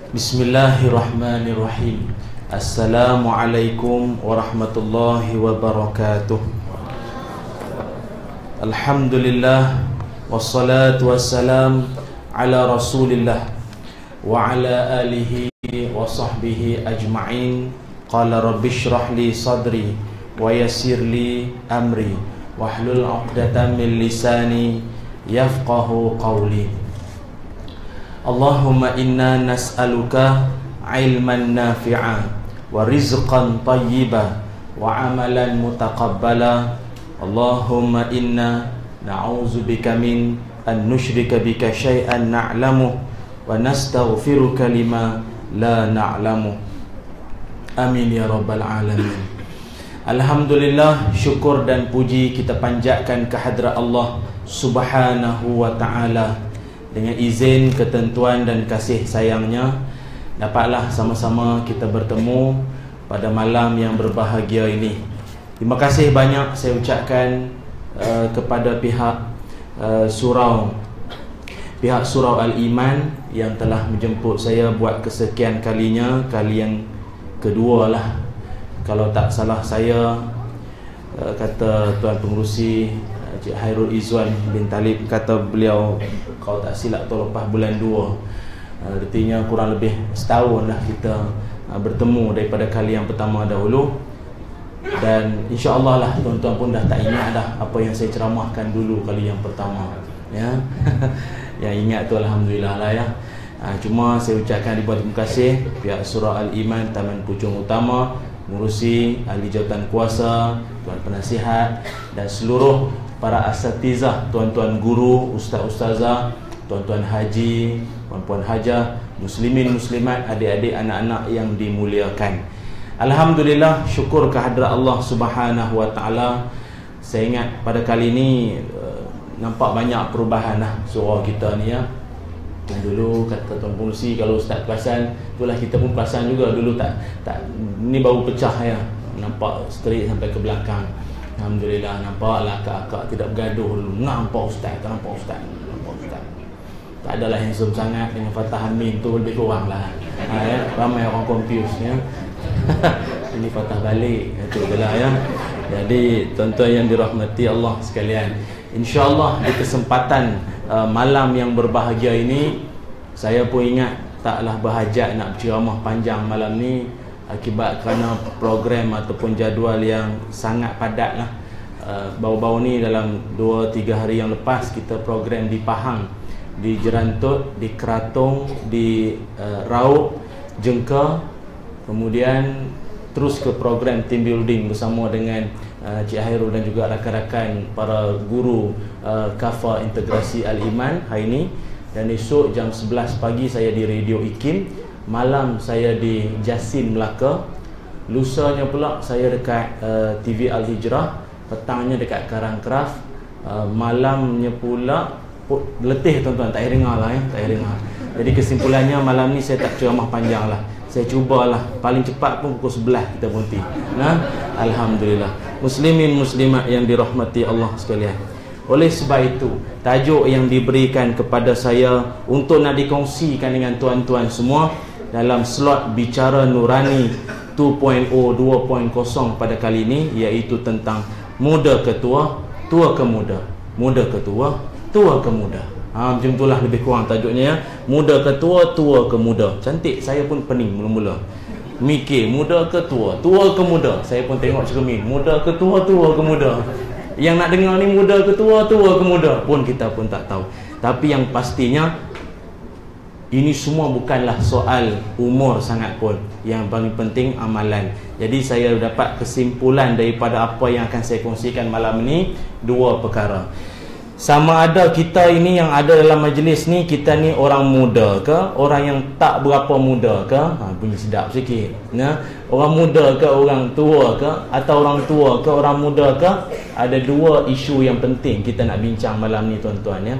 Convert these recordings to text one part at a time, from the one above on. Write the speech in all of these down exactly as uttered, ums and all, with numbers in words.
Bismillahirrahmanirrahim. Assalamualaikum warahmatullahi wabarakatuh. Alhamdulillah, wassalatu wassalam ala rasulillah wa ala alihi wa sahbihi ajma'in. Qala rabbi shrah li sadri wa yassir li amri wahlul 'uqdatam min lisani yafqahu qawli. Allahumma inna nas'aluka ilman nafi'a wa rizqan tayyiba wa amalan mutaqabbala. Allahumma inna na'udzubika min an nusyrika bika syai'an na'lamu wa nastaghfiruka lima la na'lamu. Amin ya rabbal alamin. Alhamdulillah, syukur dan puji kita panjatkan kehadrat Allah Subhanahu wa ta'ala. Dengan izin, ketentuan dan kasih sayangnya, dapatlah sama-sama kita bertemu pada malam yang berbahagia ini. Terima kasih banyak saya ucapkan uh, kepada pihak uh, surau Pihak Surau Al-Iman yang telah menjemput saya buat kesekian kalinya. Kali yang kedua lah, kalau tak salah saya, uh, kata Tuan Pengerusi Cik Hairul Izzuan bin Talib, kata beliau, kalau tak silap tu lepas bulan dua. Artinya kurang lebih setahun lah kita bertemu daripada kali yang pertama dahulu. Dan insya-Allah lah tuan-tuan pun dah tak ingat dah apa yang saya ceramahkan dulu kali yang pertama, ya. Yang ingat tu alhamdulillah lah, ya. Ha, cuma saya ucapkan ribuan terima kasih pihak Surau Al-Iman Taman Puchong Utama, Pengerusi, ahli jawatan kuasa, tuan penasihat dan seluruh para asatizah, tuan-tuan guru, ustaz-ustazah, tuan-tuan haji, puan-puan hajah, muslimin muslimat, adik-adik, anak-anak yang dimuliakan. Alhamdulillah, syukur kehadrat Allah Subhanahu wa ta'ala. Saya ingat pada kali ini uh, nampak banyak perubahan lah surau kita ni, ya. Yang dulu kata Tuan Pengerusi, kalau ustaz perasan, itulah kita pun perasan juga dulu tak tak ni baru pecah, ya. Nampak straight sampai ke belakang. Alhamdulillah, nampaklah akak-akak tidak bergaduh dulu. Nampak ustaz, tak nampak ustaz, nampak ustaz. Tak adalah handsome sangat dengan Fatah Amin tu, lebih kurang lah, ha, ya? Ramai orang confused, ya. Ini Fatah balik, itu adalah, ya. Jadi tuan-tuan yang dirahmati Allah sekalian, InsyaAllah di kesempatan uh, malam yang berbahagia ini, saya pun ingat taklah berhajat nak berceramah panjang malam ni, akibat kerana program ataupun jadual yang sangat padat lah. uh, Baru-baru ni dalam dua tiga hari yang lepas, kita program di Pahang, di Jerantut, di Keratung, di uh, Raub, Jengka. Kemudian terus ke program team building bersama dengan uh, Cik Hairul dan juga rakan-rakan para guru uh, Kafa Integrasi Al-Iman hari ini. Dan esok jam sebelas pagi saya di Radio Ikim, malam saya di Jasin Melaka, lusanya pula saya dekat uh, T V Al-Hijrah, petangnya dekat Karangkraf, uh, malamnya pula oh, letih tuan-tuan, tak payah dengar lah, ya. Tak payah dengar. Jadi kesimpulannya malam ni saya tak ceramah panjang lah. Saya cubalah paling cepat pun pukul sebelas kita berhenti. Nah, alhamdulillah. Muslimin muslimat yang dirahmati Allah sekalian. Oleh sebab itu, tajuk yang diberikan kepada saya untuk nak dikongsikan dengan tuan-tuan semua dalam slot Bicara Nurani dua titik kosong dua titik kosong pada kali ini, iaitu tentang muda ke tua, tua ke muda, muda ke tua, tua ke muda. Ha, macam itulah lebih kurang tajuknya, ya. Muda ke tua, tua ke muda. Cantik, saya pun pening mula-mula mikir muda ke tua, tua ke muda. Saya pun tengok cermin, muda ke tua, tua ke muda. Yang nak dengar ni muda ke tua, tua ke muda pun kita pun tak tahu. Tapi yang pastinya, ini semua bukanlah soal umur sangat pun. Yang paling penting amalan. Jadi saya dapat kesimpulan daripada apa yang akan saya kongsikan malam ini, dua perkara. Sama ada kita ini yang ada dalam majlis ni, kita ni orang muda ke, orang yang tak berapa muda ke, ha, bunyi sedap sikit, ya? Orang muda ke, orang tua ke, atau orang tua ke, orang muda ke. Ada dua isu yang penting kita nak bincang malam ni tuan-tuan, ya.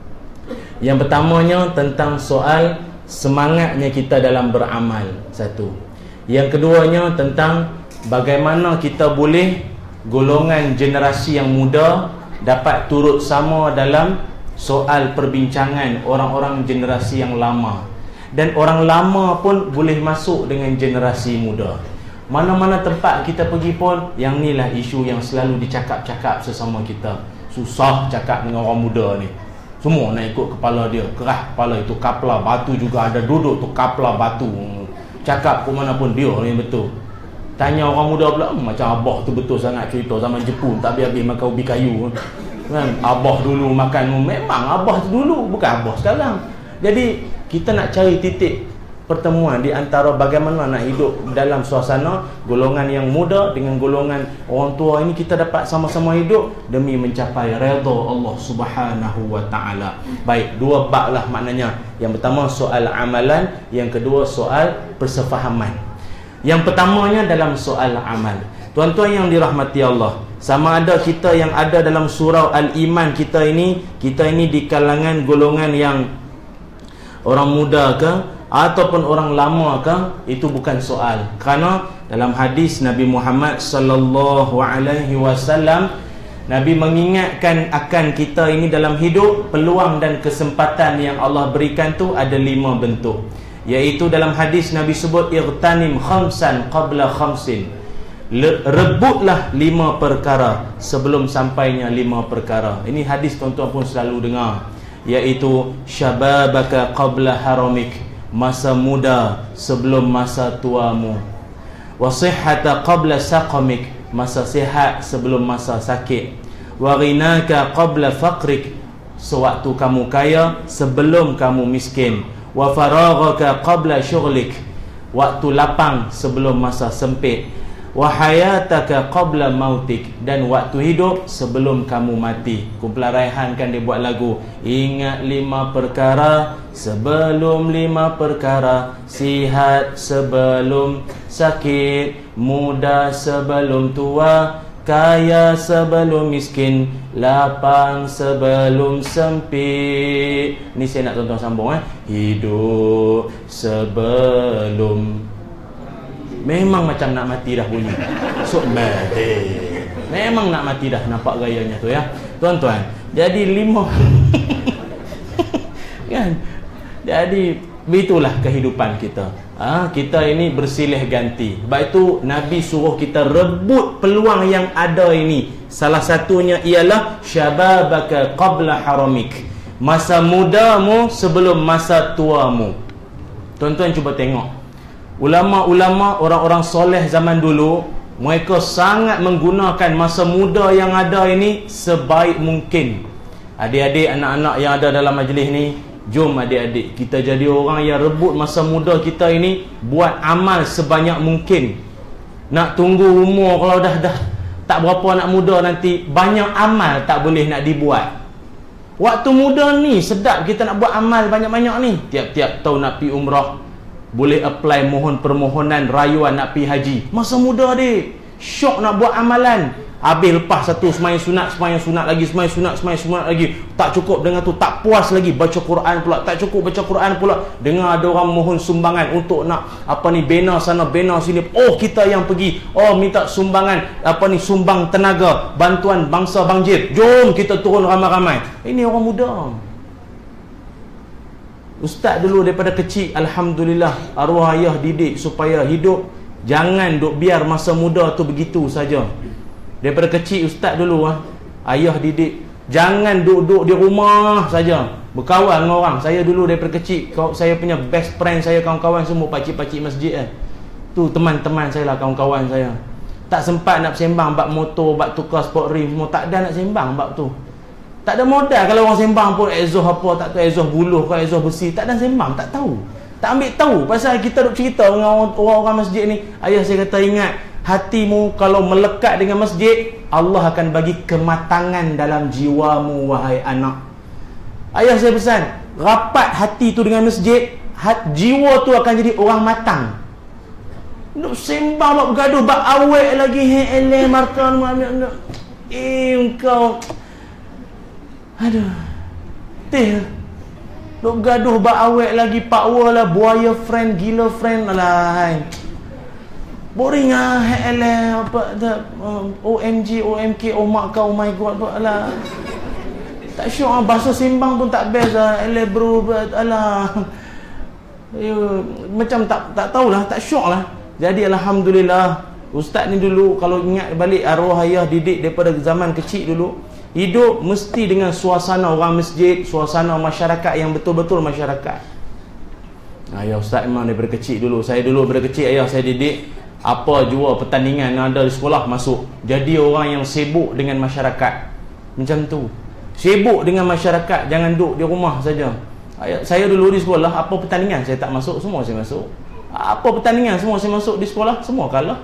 Yang pertamanya tentang soal semangatnya kita dalam beramal, satu. Yang keduanya tentang bagaimana kita boleh golongan generasi yang muda dapat turut sama dalam soal perbincangan orang-orang generasi yang lama. Dan orang lama pun boleh masuk dengan generasi muda. Mana-mana tempat kita pergi pun, yang ni lah isu yang selalu dicakap-cakap sesama kita. Susah cakap dengan orang muda ni. Semua nak ikut kepala dia. Kerah kepala itu, kapla batu juga ada duduk tu, kapla batu. Cakap ke mana pun dia ni betul. Tanya orang muda pula, hmm, macam abah tu betul sangat cerita zaman Jepun, tak habis-habis makan ubi kayu kan? Abah dulu makan, memang abah tu dulu, bukan abah sekarang. Jadi kita nak cari titik pertemuan di antara bagaimana nak hidup dalam suasana golongan yang muda dengan golongan orang tua ini, kita dapat sama-sama hidup demi mencapai redha Allah Subhanahu wa taala. Baik, dua bab lah maknanya. Yang pertama soal amalan, yang kedua soal persefahaman. Yang pertamanya dalam soal amal. Tuan-tuan yang dirahmati Allah, sama ada kita yang ada dalam surau Al-Iman kita ini, kita ini di kalangan golongan yang orang muda ke ataupun orang lama ke, itu bukan soal. Kerana dalam hadis Nabi Muhammad sallallahu alaihi wasallam, Nabi mengingatkan akan kita ini dalam hidup, peluang dan kesempatan yang Allah berikan tu ada lima bentuk. Iaitu dalam hadis Nabi sebut, irtanim khamsan qabla khamsin, rebutlah lima perkara sebelum sampainya lima perkara. Ini hadis tuan-tuan pun selalu dengar. Iaitu syababaka qabla haramik, masa muda sebelum masa tuamu. Wasihhata qabla saqamik, masa sihat sebelum masa sakit. Wa ghinaka qabla faqrik, sewaktu kamu kaya sebelum kamu miskin. Wa faraghaka qabla syughlik, waktu lapang sebelum masa sempit. Wa hayataka qabla mautik, dan waktu hidup sebelum kamu mati. Kumpulan Raihan kan dia buat lagu, ingat lima perkara sebelum lima perkara, sihat sebelum sakit, muda sebelum tua, kaya sebelum miskin, lapang sebelum sempit. Ni saya nak tuan-tuan sambung eh. Hidup sebelum, memang macam nak mati dah bunyi. So mati, memang nak mati dah. Nampak gayanya tu ya tuan-tuan. Jadi lima kan. Jadi begitulah kehidupan kita. Ha, kita ini bersilih ganti. Sebab itu Nabi suruh kita rebut peluang yang ada ini. Salah satunya ialah syababaka qabla haramik, masa mudamu sebelum masa tuamu. Tuan-tuan cuba tengok, ulama-ulama, orang-orang soleh zaman dulu, mereka sangat menggunakan masa muda yang ada ini sebaik mungkin. Adik-adik, anak-anak yang ada dalam majlis ni, jom adik-adik, kita jadi orang yang rebut masa muda kita ini, buat amal sebanyak mungkin. Nak tunggu umur kalau dah dah tak berapa nak muda nanti, banyak amal tak boleh nak dibuat. Waktu muda ni sedap kita nak buat amal banyak-banyak ni. Tiap-tiap tahun nak pergi umrah, boleh apply mohon permohonan rayuan nak pergi haji. Masa muda dik, syok nak buat amalan. Habis lepas satu semayang sunat, semayang sunat lagi, semayang sunat, semayang sunat lagi. Tak cukup dengan tu, tak puas lagi, baca Quran pula. Tak cukup baca Quran pula, dengar ada orang mohon sumbangan untuk nak apa ni, bina sana, bina sini. Oh, kita yang pergi, oh minta sumbangan, apa ni, sumbang tenaga, bantuan bangsa banjir. Jom kita turun ramai-ramai. Ini orang muda. Ustaz dulu daripada kecil, alhamdulillah, arwah ayah didik supaya hidup, jangan duk biar masa muda tu begitu saja. Daripada kecil ustaz dulu ah, ayah didik, jangan duduk di rumah saja, berkawan dengan orang. Saya dulu daripada kecil, saya punya best friend saya, kawan-kawan semua pakcik-pakcik masjid eh. Tu teman-teman saya lah, kawan-kawan saya. Tak sempat nak sembang bab motor, bab tukar sport rim semua, tak ada nak sembang bab tu. Tak ada modal kalau orang sembang pun exhaust apa, tak tahu exhaust buluh ke exhaust besi, tak ada sembang, tak tahu. Tak ambil tahu pasal kita duk cerita dengan orang-orang masjid ni. Ayah saya kata, ingat, hatimu kalau melekat dengan masjid, Allah akan bagi kematangan dalam jiwamu, wahai anak. Ayah saya pesan, rapat hati tu dengan masjid, hat, jiwa tu akan jadi orang matang. Nak sembang, nak bergaduh, bak awet lagi, he ele markan, eh engkau, aduh, teh, nak gaduh, bak awet lagi, pak lah, buaya friend, gila friend, alah. Boring ah, hele apa dah, um, O M G, O M K, oh mak kau, oh my god, alah. Tak syok ah, bahasa sembang pun tak best ah, hele bro, alah. Ya, macam tak tak tahulah, tak syok lah. Jadi alhamdulillah, ustaz ni dulu kalau ingat balik arwah ayah didik daripada zaman kecil dulu, hidup mesti dengan suasana orang masjid, suasana masyarakat yang betul-betul masyarakat. Ayah ustaz memang daripada kecil dulu. Saya dulu daripada kecil ayah saya didik, apa jua pertandingan yang ada di sekolah masuk. Jadi orang yang sibuk dengan masyarakat. Macam tu. Sibuk dengan masyarakat, jangan duduk di rumah saja. Saya dulu di sekolah, apa pertandingan saya tak masuk, semua saya masuk. Apa pertandingan semua saya masuk di sekolah, semua kalah.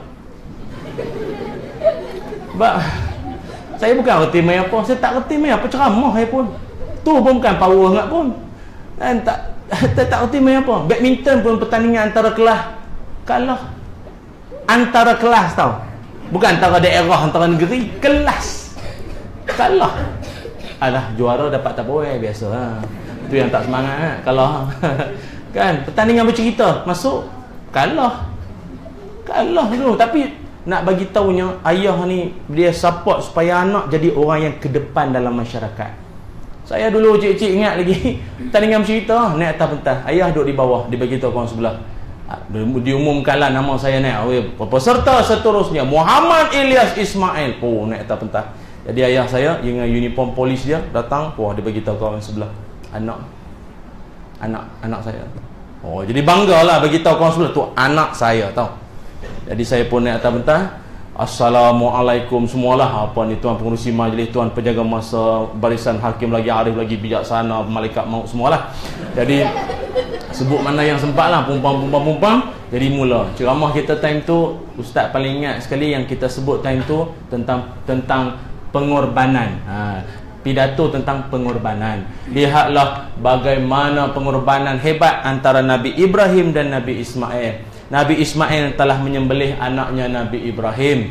Ba, saya bukan reti main apa, saya tak reti main apa ceramah saya pun. Tu pun bukan power sangat pun. Dan tak tak, tak reti main apa. Badminton pun pertandingan antara kelas kalah. Antara kelas tau. Bukan antara daerah, antara negeri, kelas. Kalah. Alah, juara dapat tak apa, biasa lah. Itu yang tak semangat kan? Kalah. Kan? Pertandingan bercerita, masuk, kalah. Kalah tu. Tapi nak bagi tahunya, ayah ni dia support supaya anak jadi orang yang ke depan dalam masyarakat. Saya dulu cik-cik ingat lagi, pertandingan bercerita, naik atas pentas. Ayah duduk di bawah, dia bagi tahu kawan sebelah. Diumumkanlah nama saya naik. Peserta seterusnya Muhammad Ilyas Ismail. Oh, naik atas pentas. Jadi ayah saya dengan uniform polis dia datang, wah dia bagi tahu kawan sebelah. Anak anak anak saya. Oh, jadi banggalah bagi tahu kawan sebelah tu anak saya tahu. Jadi saya pun naik atas pentas. Assalamualaikum semualah. Apa ni tuan pengurusi majlis, tuan penjaga masa, barisan hakim lagi arif lagi bijaksana, malaikat maut semualah. Jadi sebut mana yang sempat lah, pumpang-pumpang-pumpang. Jadi mula ceramah kita time tu, ustaz paling ingat sekali yang kita sebut time tu tentang tentang pengorbanan. Ha, pidato tentang pengorbanan. Lihatlah bagaimana pengorbanan hebat antara Nabi Ibrahim dan Nabi Ismail. Nabi Ismail telah menyembelih anaknya Nabi Ibrahim.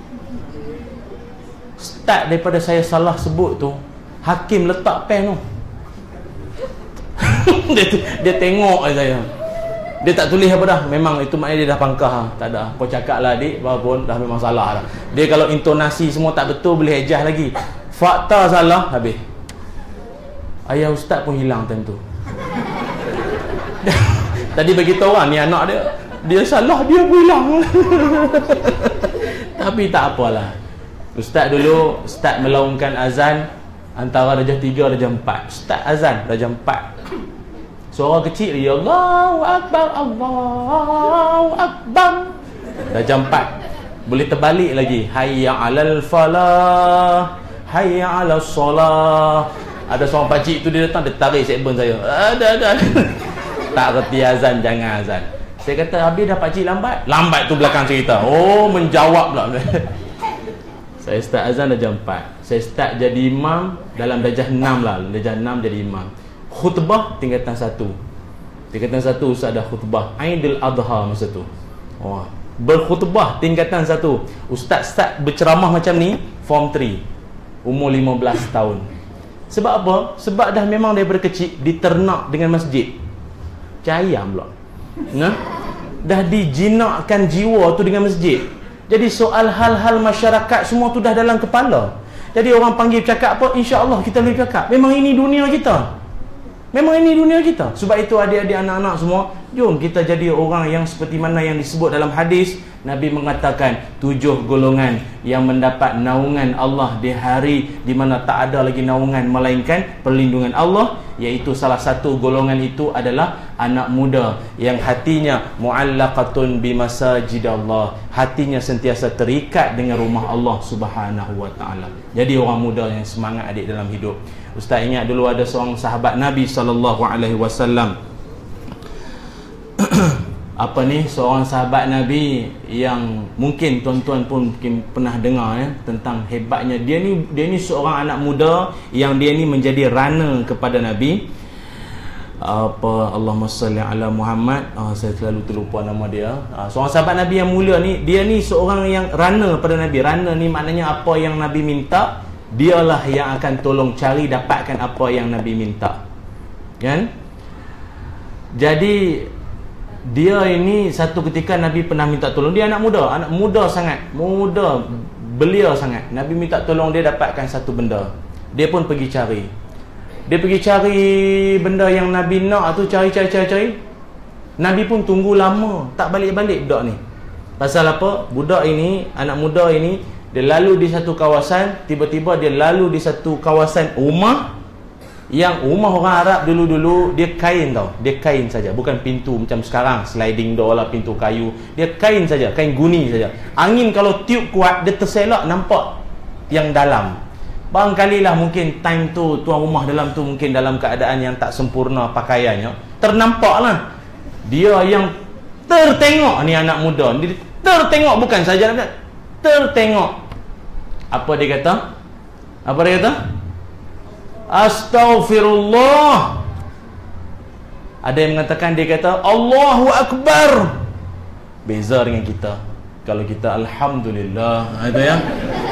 Start daripada saya salah sebut tu, hakim letak pen tu. dia, dia tengok saya. Dia tak tulis apa dah. Memang itu maknanya dia dah pangkah. Tak ada. Kau cakap lah adik, walaupun dah memang salah lah. Dia kalau intonasi semua tak betul, boleh ejah lagi. Fakta salah, habis. Ayah ustaz pun hilang time tu. Tadi bagi tahu orang ni anak dia, dia salah, dia pun hilang. Tapi tak apalah. Ustaz dulu start melaungkan azan antara darjah tiga darjah empat. Start azan darjah empat. Suara kecil dia, Allahu Akbar, Allahu Akbar. Darjah empat. Boleh terbalik lagi. Hayya 'alal falah, hayya 'alas solah. Ada seorang pakcik tu dia datang, dia tarik segmen saya. Ada ada. Tak reti azan, jangan azan. Saya kata, habis dah pakcik lambat. Lambat tu belakang cerita. Oh, menjawab pula. Saya start azan darjah empat. Saya start jadi imam dalam darjah enam lah. Darjah enam jadi imam. Khutbah tingkatan satu. Tingkatan satu ustaz ada khutbah Aidil Adha masa tu. Oh, berkhutbah tingkatan satu. Ustaz start berceramah macam ni form tiga. Umur lima belas tahun. Sebab apa? Sebab dah memang daripada kecil diternak dengan masjid. Cayam pula. Nah, dah dijinakkan jiwa tu dengan masjid. Jadi soal hal-hal masyarakat semua tu dah dalam kepala. Jadi orang panggil cakap apa, insya-Allah kita boleh cakap. Memang ini dunia kita. Memang ini dunia kita. Sebab itu adik-adik anak-anak semua, jom kita jadi orang yang seperti mana yang disebut dalam hadis. Nabi mengatakan tujuh golongan yang mendapat naungan Allah di hari di mana tak ada lagi naungan melainkan perlindungan Allah. Iaitu salah satu golongan itu adalah anak muda yang hatinya mu'allaqatun bimasajidallah. Hatinya sentiasa terikat dengan rumah Allah Subhanahu wa taala. Jadi orang muda yang semangat adik dalam hidup. Ustaz ingat dulu ada seorang sahabat Nabi sallallahu alaihi wasallam. Apa ni, seorang sahabat Nabi yang mungkin tuan-tuan pun mungkin pernah dengar ya, tentang hebatnya dia ni. Dia ni seorang anak muda yang dia ni menjadi runner kepada Nabi. Apa, Allahumma salli ala Muhammad. Ah, saya selalu terlupa nama dia. Ah, seorang sahabat Nabi yang mulia ni, dia ni seorang yang runner pada Nabi. Runner ni maknanya apa yang Nabi minta, dialah yang akan tolong cari dapatkan apa yang Nabi minta. Kan? Jadi dia ini satu ketika Nabi pernah minta tolong. Dia anak muda, anak muda sangat, muda, belia sangat. Nabi minta tolong dia dapatkan satu benda. Dia pun pergi cari. Dia pergi cari benda yang Nabi nak tu, cari cari cari cari. Nabi pun tunggu lama, tak balik-balik budak ni. Pasal apa? Budak ini, anak muda ini, dia lalu di satu kawasan, tiba-tiba dia lalu di satu kawasan rumah, yang rumah orang Arab dulu-dulu dia kain tau, dia kain saja, bukan pintu macam sekarang sliding door lah, pintu kayu. Dia kain saja, kain guni saja. Angin kalau tiup kuat, dia terselak nampak yang dalam. Barangkali lah mungkin time tu tuan rumah dalam tu mungkin dalam keadaan yang tak sempurna pakaiannya, ternampak lah. Dia yang tertengok ni anak muda, dia tertengok, bukan saja tertengok. Apa dia kata? Apa dia kata? Astaghfirullah. Ada yang mengatakan dia kata Allahu Akbar. Beza dengan kita. Kalau kita Alhamdulillah, ada yang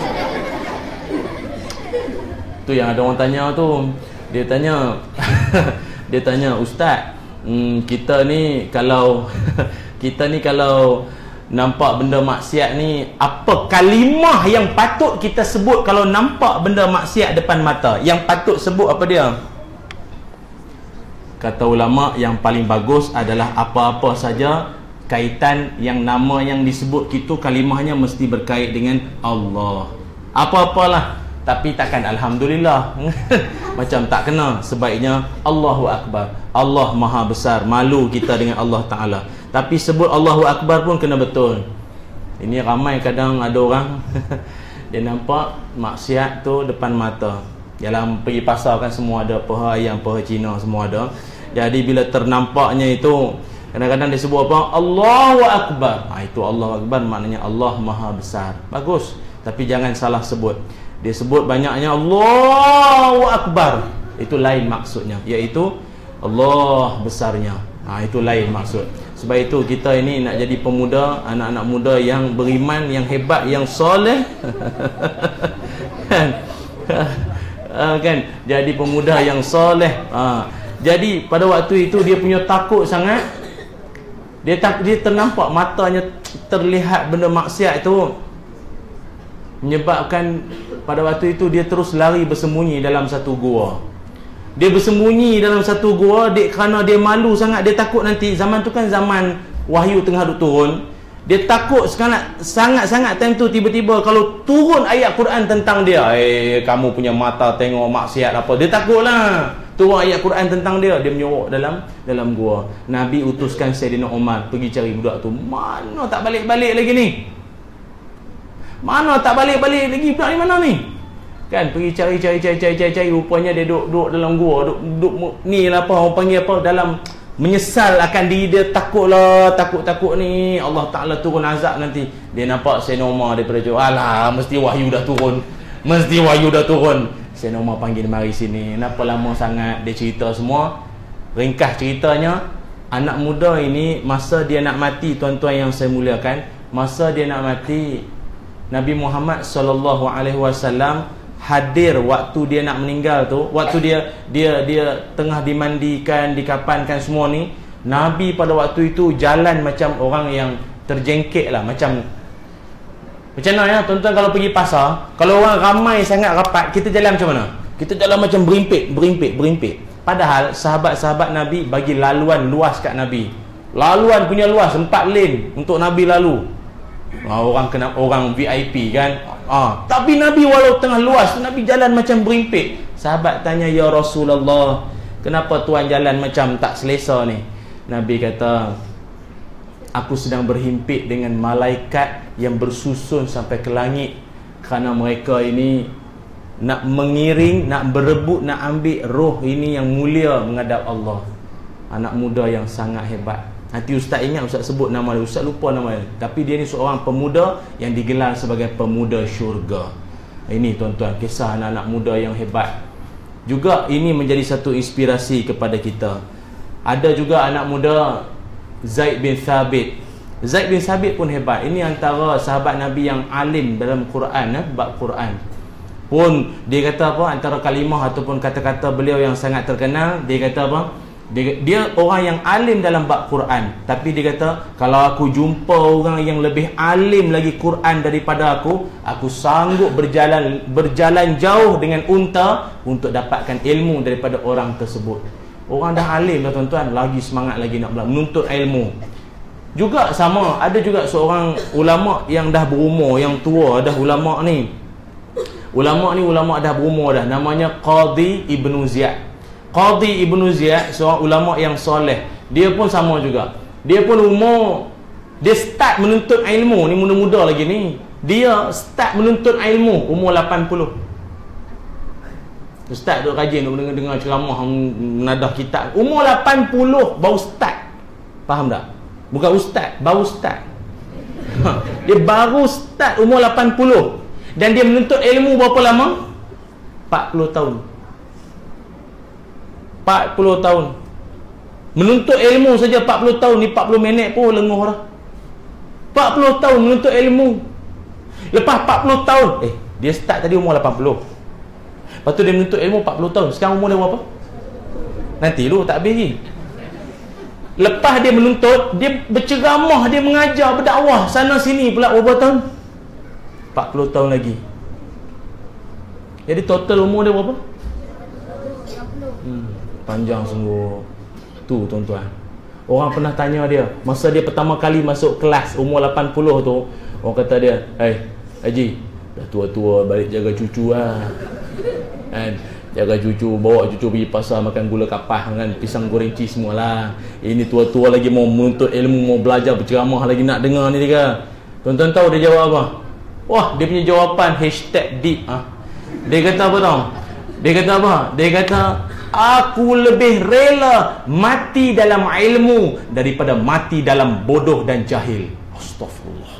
tu yang ada orang tanya tu, dia tanya dia tanya, Ustaz, hmm, kita ni kalau kita ni kalau nampak benda maksiat ni, apa kalimah yang patut kita sebut kalau nampak benda maksiat depan mata? Yang patut sebut apa dia? Kata ulama, yang paling bagus adalah apa-apa saja kaitan yang nama yang disebut itu kalimahnya mesti berkait dengan Allah. Apa-apalah, tapi takkan Alhamdulillah. Macam tak kena. Sebaiknya Allahu Akbar. Allah Maha Besar. Malu kita dengan Allah Ta'ala. Tapi sebut Allahu Akbar pun kena betul. Ini ramai kadang ada orang dia nampak maksiat tu depan mata. Dalam pergi pasar kan semua ada, paha ayam, paha Cina semua ada. Jadi bila ternampaknya itu, kadang-kadang dia sebut apa? Allahu Akbar. Ha, itu Allahu Akbar maknanya Allah Maha Besar. Bagus. Tapi jangan salah sebut. Dia sebut banyaknya Allahu Akbar, itu lain maksudnya, iaitu Allah besarnya. Ha, itu lain maksud. Sebab itu kita ini nak jadi pemuda, anak-anak muda yang beriman, yang hebat, yang soleh. Kan? Ha, kan? Jadi pemuda yang soleh. Ha. Jadi pada waktu itu dia punya takut sangat. Dia tak, dia ternampak matanya terlihat benda maksiat itu, menyebabkan pada waktu itu dia terus lari bersembunyi dalam satu gua. Dia bersembunyi dalam satu gua dia, kerana dia malu sangat. Dia takut nanti, zaman tu kan zaman wahyu tengah duk turun. Dia takut sangat, sangat-sangat time tu tiba-tiba kalau turun ayat Quran tentang dia, eh kamu punya mata tengok maksiat apa, dia takutlah. Turun ayat Quran tentang dia, dia menyorok dalam dalam gua. Nabi utuskan Sayyidina Umar pergi cari budak tu. Mana tak balik-balik lagi ni? Mana tak balik-balik lagi, budak ni mana ni? Kan pergi cari cari cari cari cari, cari. Rupanya dia duduk duduk dalam gua, duduk, duduk ni lah apa orang panggil apa, dalam menyesal akan diri dia. Takutlah, takut-takut ni Allah Ta'ala turun azab nanti. Dia nampak Sayyidina Umar daripada jauh. Alah, mesti wahyu dah turun, mesti wahyu dah turun. Sayyidina Umar panggil, mari sini. Kenapa lama sangat? Dia cerita semua. Ringkas ceritanya, anak muda ini masa dia nak mati, tuan-tuan yang saya muliakan, masa dia nak mati, Nabi Muhammad sallallahu alaihi wasallam hadir waktu dia nak meninggal tu. Waktu dia dia dia tengah dimandikan, dikapankan semua ni, Nabi pada waktu itu jalan macam orang yang terjengkek lah. Macam Macam mana ya tuan-tuan kalau pergi pasar, kalau orang ramai sangat rapat, kita jalan macam mana? Kita jalan macam berimpit, berimpit, berimpit. Padahal sahabat-sahabat Nabi bagi laluan luas kat Nabi. Laluan punya luas, empat lane untuk Nabi lalu. Ha, orang kena, orang V I P kan. Ha, tapi Nabi walau tengah luas, Nabi jalan macam berimpit. Sahabat tanya, ya Rasulullah, kenapa tuan jalan macam tak selesa ni? Nabi kata, aku sedang berhimpit dengan malaikat yang bersusun sampai ke langit, kerana mereka ini nak mengiring, nak berebut, nak ambil roh ini yang mulia menghadap Allah. Anak muda yang sangat hebat. Nanti Ustaz ingat, Ustaz sebut nama dia, Ustaz lupa nama dia. Tapi dia ni seorang pemuda yang digelar sebagai pemuda syurga. Ini tuan-tuan, kisah anak-anak muda yang hebat. Juga ini menjadi satu inspirasi kepada kita. Ada juga anak muda Zaid bin Thabit. Zaid bin Thabit pun hebat. Ini antara sahabat Nabi yang alim dalam Quran, eh, bab Quran. Pun dia kata apa, antara kalimah ataupun kata-kata beliau yang sangat terkenal, dia kata apa? Dia, dia orang yang alim dalam bab Quran. Tapi dia kata, kalau aku jumpa orang yang lebih alim lagi Quran daripada aku, aku sanggup berjalan berjalan jauh dengan unta untuk dapatkan ilmu daripada orang tersebut. Orang dah alim dah tuan-tuan, lagi semangat lagi nak belajar, menuntut ilmu. Juga sama, ada juga seorang ulama yang dah berumur, yang tua dah ulama ni. Ulama ni ulama dah berumur dah, namanya Qadhi Ibnu Ziyad. Qadhi Ibnu Ziyad seorang ulama yang soleh. Dia pun sama juga. Dia pun umur, dia start menuntut ilmu ni muda-muda lagi ni. Dia start menuntut ilmu umur lapan puluh. Ustaz duk rajin duk dengar-dengar ceramah, menadah kitab. Umur lapan puluh baru start. Faham tak? Bukan ustaz, baru start. Dia baru start umur lapan puluh. Dan dia menuntut ilmu berapa lama? empat puluh tahun. empat puluh tahun. Menuntut ilmu saja empat puluh tahun, ni empat puluh minit pun lenguh dah. empat puluh tahun menuntut ilmu. Lepas empat puluh tahun, eh dia start tadi umur lapan puluh. Lepas tu dia menuntut ilmu empat puluh tahun. Sekarang umur dia berapa? Nanti lu tak habis lagi. Lepas dia menuntut, dia berceramah, dia mengajar, berdakwah sana sini pula berapa tahun? empat puluh tahun lagi. Jadi total umur dia berapa? Hmm, panjang sungguh. Tu tuan-tuan, orang pernah tanya dia, masa dia pertama kali masuk kelas umur lapan puluh tu, orang kata dia, "Hey Haji, dah tua-tua, balik jaga cucu lah kan, jaga cucu, bawa cucu pergi pasar makan gula kapah kan, pisang goreng cheese semualah. Ini tua-tua lagi mau menuntut ilmu, mau belajar, berceramah lagi nak dengar ni dia." Tuan-tuan tahu dia jawab apa? Wah, dia punya jawapan hashtag deep ah. Dia kata apa tau? Dia kata apa? Dia kata, "Aku lebih rela mati dalam ilmu daripada mati dalam bodoh dan jahil." Astaghfirullah.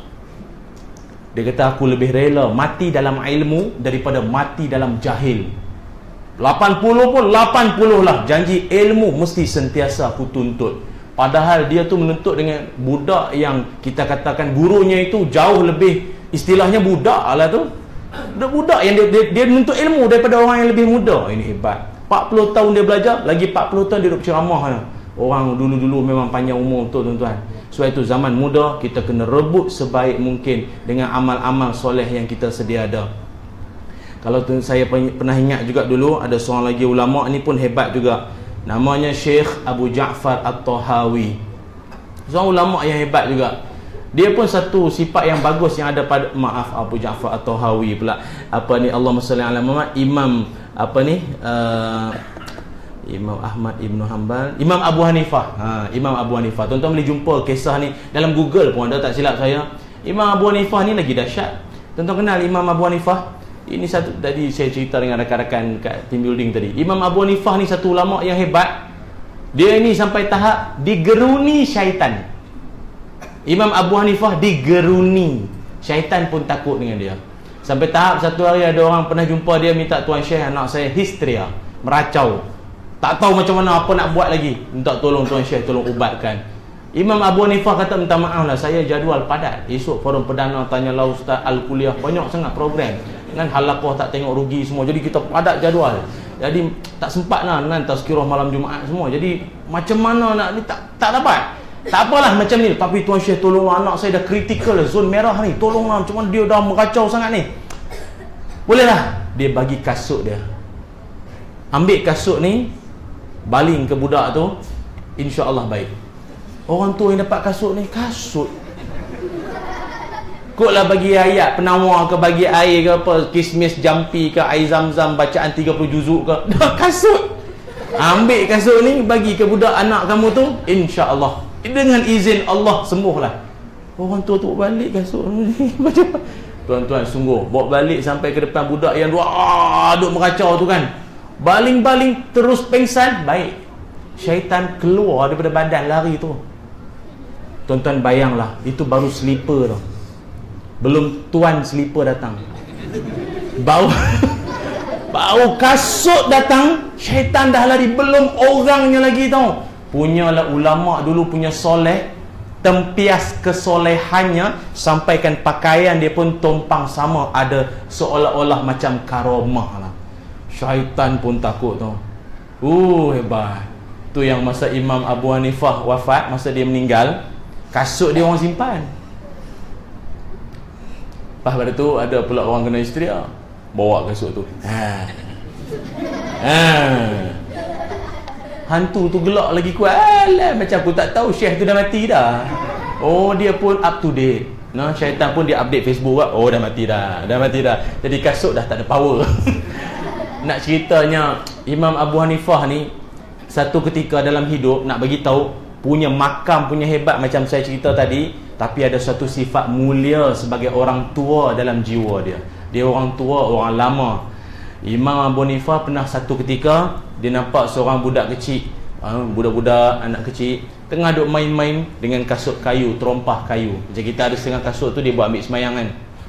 Dia kata, "Aku lebih rela mati dalam ilmu daripada mati dalam jahil." lapan puluh pun lapan puluh lah, janji ilmu mesti sentiasa aku tuntut. Padahal dia tu menuntut dengan budak yang kita katakan gurunya itu jauh lebih, istilahnya budak lah tu. Budak yang dia, dia, dia menuntut ilmu daripada orang yang lebih muda. Ini hebat. empat puluh tahun dia belajar, lagi empat puluh tahun dia duduk ceramah. Orang dulu-dulu memang panjang umur tu tuan-tuan. Sebab itu zaman muda kita kena rebut sebaik mungkin dengan amal-amal soleh yang kita sedia ada. Kalau tu, saya pernah ingat juga dulu ada seorang lagi ulama ni pun hebat juga. Namanya Syekh Abu Ja'far At-Tahawi. Seorang ulama yang hebat juga. Dia pun satu sifat yang bagus yang ada pada, maaf Abu Ja'far At-Tahawi pula. Apa ni, Allahumma salli ala Muhammad, Imam apa ni? Uh, Imam Ahmad Ibn Hanbal, Imam Abu Hanifah. Ha, Imam Abu Hanifah. Tuan-tuan boleh jumpa kisah ni dalam Google pun ada, tak silap saya. Imam Abu Hanifah ni lagi dahsyat. Tuan-tuan kenal Imam Abu Hanifah? Ini satu, tadi saya cerita dengan rakan-rakan kat team building tadi. Imam Abu Hanifah ni satu ulama yang hebat. Dia ni sampai tahap digeruni syaitan. Imam Abu Hanifah digeruni, syaitan pun takut dengan dia. Sampai tahap satu hari ada orang pernah jumpa dia, minta, "Tuan Syekh, anak saya histeria, meracau, tak tahu macam mana apa nak buat lagi, minta tolong Tuan Syekh, tolong ubatkan." Imam Abu Hanifah kata, "Minta maaf lah, saya jadual padat. Esok forum perdana, tanya lah ustaz, al-kuliah, banyak sangat program kan, halaqah tak tengok rugi semua. Jadi kita padat jadual. Jadi tak sempat lah kan, tazkirah malam Jumaat semua. Jadi macam mana nak ni, tak tak dapat. Tak apalah macam ni, tapi Tuan Syekh tolonglah, anak saya dah critical, zon merah ni, tolonglah, macam mana dia dah meracau sangat ni." Bolehlah, dia bagi kasut dia. Ambil kasut ni, baling ke budak tu, insya-Allah baik. Orang tua yang dapat kasut ni, kasut Kotlah bagi ayat penawar ke, bagi air ke apa, kismis jampi ke, air zam-zam bacaan tiga puluh juzuk ke, dah kasut. Ambil kasut ni, bagi ke budak anak kamu tu, insya-Allah dengan izin Allah sembuhlah. Orang tua tu balik kasut ni macam tuan-tuan, sungguh bawa balik sampai ke depan budak yang wah duk meracau tu kan, baling-baling terus pengsan, baik. Syaitan keluar daripada badan, lari tu. Tuan-tuan bayanglah, itu baru slipper tu, belum tuan slipper datang, bau bau kasut datang, syaitan dah lari, belum orangnya lagi tau. Punyalah ulama dulu punya soleh, tempias kesolehannya sampaikan pakaian dia pun tumpang sama, ada seolah-olah macam karamah lah. Syaitan pun takut tau. Uh hebat. Tu yang masa Imam Abu Hanifah wafat, masa dia meninggal, kasut dia orang simpan. Lepas pada tu ada pula orang kena histeria, bawa kasut tu. Ha. Ha. hantu tu gelak lagi kuat. Alah, macam aku tak tahu Syekh tu dah mati dah. Oh, dia pun up to date. Nah, syaitan pun dia update Facebook kan. Oh, dah mati dah. Dah mati dah. Jadi kasut dah tak ada power. Nak ceritanya Imam Abu Hanifah ni satu ketika dalam hidup nak bagi tahu punya makam punya hebat macam saya cerita tadi, tapi ada satu sifat mulia sebagai orang tua dalam jiwa dia. Dia orang tua, orang lama. Imam Abu Hanifah pernah satu ketika dia nampak seorang budak kecil, budak-budak anak kecil tengah duk main-main dengan kasut kayu, terompah kayu. Macam kita ada setengah kasut tu dia buat ambil semayang kan.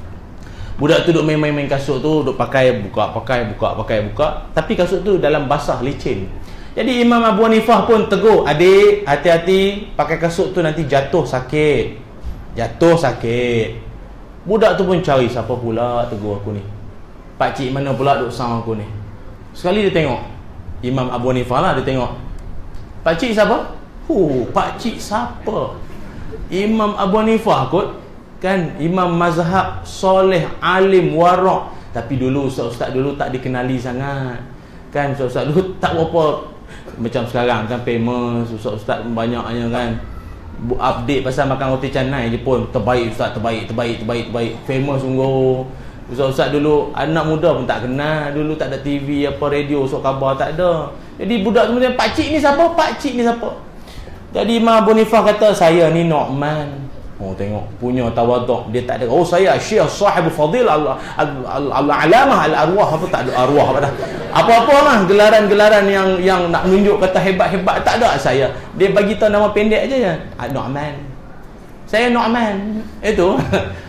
Budak tu duk main-main main kasut tu, duk pakai buka pakai buka pakai buka, tapi kasut tu dalam basah licin. Jadi Imam Abu Hanifah pun tegur, adik hati-hati pakai kasut tu nanti jatuh sakit. Jatuh sakit. Budak tu pun cari siapa pula tegur aku ni. Pakcik mana pula duk sang aku ni. Sekali dia tengok Imam Abu Hanifah lah, dia tengok. Pakcik siapa? Huh, pakcik siapa? Imam Abu Hanifah kot. Kan, imam mazhab, soleh, alim, warak. Tapi dulu ustaz-ustaz dulu tak dikenali sangat. Kan, ustaz-ustaz dulu tak berapa macam sekarang kan, famous ustaz-ustaz banyaknya kan. Update pasal makan roti canai je pun terbaik ustaz, terbaik, terbaik, terbaik, terbaik. Famous sungguh. Ustaz-ustaz dulu, anak muda pun tak kenal. Dulu tak ada T V, apa radio, sok khabar tak ada. Jadi budak tu macam, pakcik ni siapa? Pakcik ni siapa? Jadi Imam Abu Hanifah kata, saya ni Nu'man. Oh, tengok, punya tawaduk. Dia tak ada, oh saya Syekh Sahib Fadil Al-Alamah Al-Arwah, apa tak ada arwah apa dah. Apa-apa lah gelaran-gelaran yang yang nak menunjuk kata hebat-hebat tak ada saya. Dia bagi tahu nama pendek aja ya. Nu'man. Saya Nu'man. Itu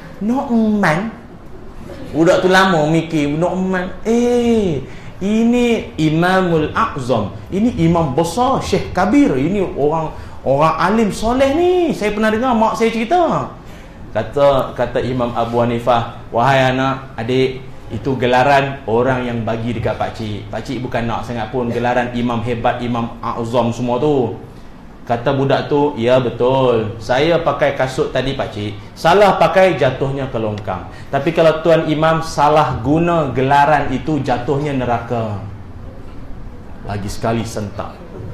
Nu'man. Budak tu lama mikir Nu'man. Eh, ini Imamul A'zam. Ini imam besar, Syekh Kabir. Ini orang orang alim soleh ni. Saya pernah dengar mak saya cerita. Kata kata Imam Abu Hanifah, wahai anak, adik, itu gelaran orang yang bagi dekat pakcik. Pakcik bukan nak sangat pun gelaran imam hebat, imam A'zam semua tu. Kata budak tu, ya betul, saya pakai kasut tadi pakcik, salah pakai jatuhnya ke longkang. Tapi kalau tuan imam salah guna gelaran itu, jatuhnya neraka. Lagi sekali sentak.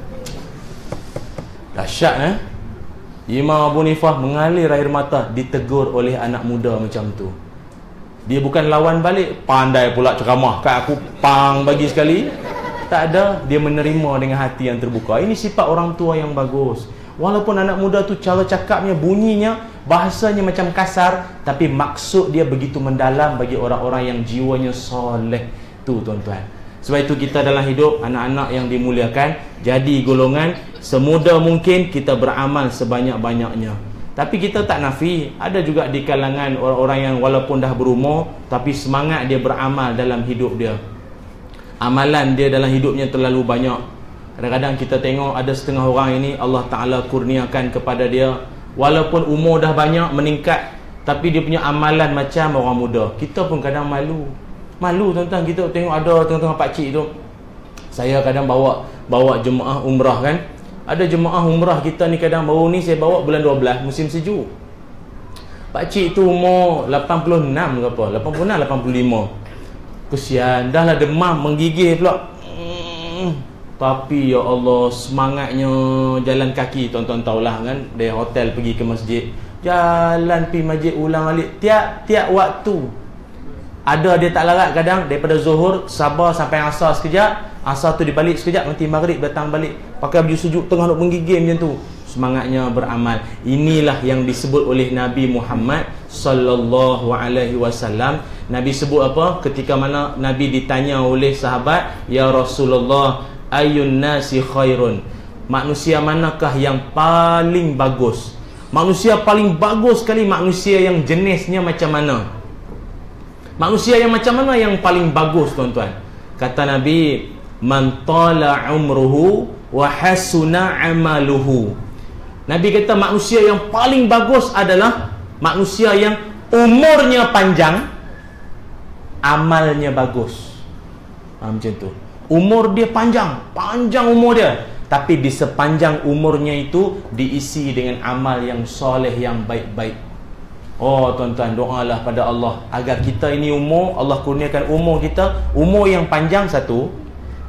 Dahsyat eh. Imam Abu Hanifah mengalir air mata ditegur oleh anak muda macam tu. Dia bukan lawan balik, pandai pula ceramah kat aku, pang bagi sekali. Tak ada, dia menerima dengan hati yang terbuka. Ini sifat orang tua yang bagus. Walaupun anak muda tu cara cakapnya, bunyinya, bahasanya macam kasar, tapi maksud dia begitu mendalam bagi orang-orang yang jiwanya soleh. Tu tuan-tuan. Sebab itu kita dalam hidup, anak-anak yang dimuliakan, jadi golongan semudah mungkin kita beramal sebanyak-banyaknya. Tapi kita tak nafi, ada juga di kalangan orang-orang yang walaupun dah berumur, tapi semangat dia beramal dalam hidup dia. Amalan dia dalam hidupnya terlalu banyak. Kadang-kadang kita tengok ada setengah orang ini Allah Ta'ala kurniakan kepada dia, walaupun umur dah banyak meningkat, tapi dia punya amalan macam orang muda. Kita pun kadang malu. Malu tuan-tuan, kita tengok ada tengah-tengah pakcik tu. Saya kadang bawa bawa jemaah umrah kan. Ada jemaah umrah kita ni kadang baru ni saya bawa bulan dua belas, musim sejuk. Pakcik tu umur lapan puluh enam ke apa, lapan puluh enam, lapan puluh lima. Kesian, dah lah demam, menggigil pula. Hmm, tapi ya Allah, semangatnya jalan kaki. Tuan-tuan tahulah kan, dari hotel pergi ke masjid, jalan pergi masjid ulang alik tiap-tiap waktu. Ada dia tak larat kadang, daripada zuhur sabar sampai asar sekejap, asar tu dibalik sekejap, nanti maghrib datang balik, pakai baju sejuk tengah nak menggigil macam tu. Semangatnya beramal. Inilah yang disebut oleh Nabi Muhammad sallallahu alaihi wasallam. Nabi sebut apa? Ketika mana Nabi ditanya oleh sahabat, ya Rasulullah, ayun nasi khairun, manusia manakah yang paling bagus? Manusia paling bagus sekali, manusia yang jenisnya macam mana? Manusia yang macam mana yang paling bagus tuan-tuan? Kata Nabi, man tala umruhu wa hasuna amaluhu. Nabi kata manusia yang paling bagus adalah manusia yang umurnya panjang, amalnya bagus. Ha, macam tu. Umur dia panjang, panjang umur dia, tapi di sepanjang umurnya itu diisi dengan amal yang soleh, yang baik-baik. Oh tuan-tuan, doalah pada Allah agar kita ini umur, Allah kurniakan umur kita, umur yang panjang satu,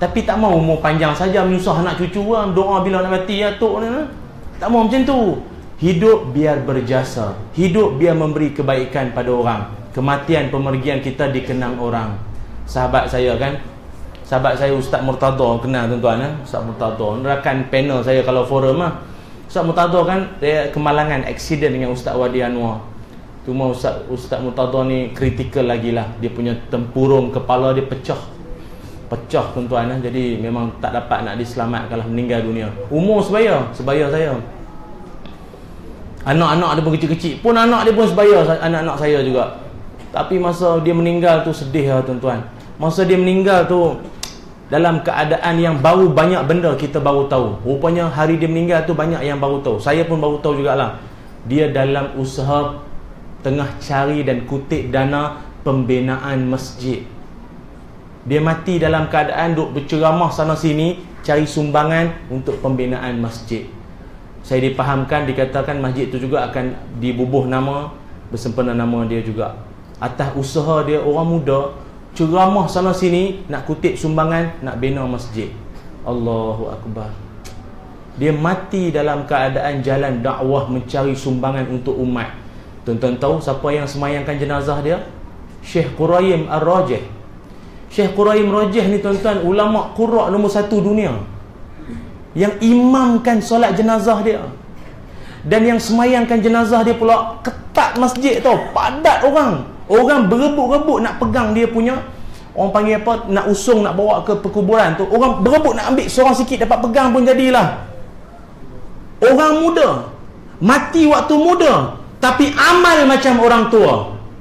Tapi tak mau umur panjang saja, menyusah anak cucu lah, doa bila nak mati ya tok ni. Tak mau macam tu. Hidup biar berjasa, hidup biar memberi kebaikan pada orang. Kematian, pemergian kita dikenang orang. Sahabat saya kan, sahabat saya Ustaz Murtada, kenal tuan-tuan eh? Ustaz Murtada, rakan panel saya kalau forum lah. Ustaz Murtada kan dia kemalangan, aksiden dengan Ustaz Wadi Anwar. Cuma Ustaz, Ustaz Murtada ni kritikal lagi lah. Dia punya tempurung kepala dia pecah. Pecah tuan-tuan eh? Jadi memang tak dapat nak diselamatkan lah, meninggal dunia. Umur sebaya, sebaya saya. Anak-anak dia pun kecil-kecil pun, anak dia pun sebaya anak-anak saya juga. Tapi masa dia meninggal tu sedih lah tuan-tuan. Masa dia meninggal tu dalam keadaan yang baru banyak benda kita baru tahu. Rupanya hari dia meninggal tu banyak yang baru tahu. Saya pun baru tahu jugalah. Dia dalam usaha tengah cari dan kutip dana pembinaan masjid. Dia mati dalam keadaan duk berceramah sana sini, cari sumbangan untuk pembinaan masjid. Saya dipahamkan, dikatakan masjid itu juga akan dibubuh nama, bersempena nama dia juga. Atas usaha dia, orang muda ceramah sana sini, nak kutip sumbangan, nak bina masjid. Allahu Akbar. Dia mati dalam keadaan jalan dakwah mencari sumbangan untuk umat. Tuan-tuan tahu siapa yang semayangkan jenazah dia? Syekh Quraim Ar-Rajih. Syekh Quraim Rajih ni tuan-tuan, ulama qura' nombor satu dunia, yang imamkan solat jenazah dia. Dan yang semayangkan jenazah dia pula ketat masjid tau, padat orang. Orang berebut-rebut nak pegang dia punya, orang panggil apa, nak usung, nak bawa ke perkuburan tu. Orang berebut nak ambil, seorang sikit dapat pegang pun jadilah. Orang muda, mati waktu muda, tapi amal macam orang tua.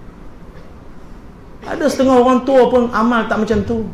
Ada setengah orang tua pun amal tak macam tu.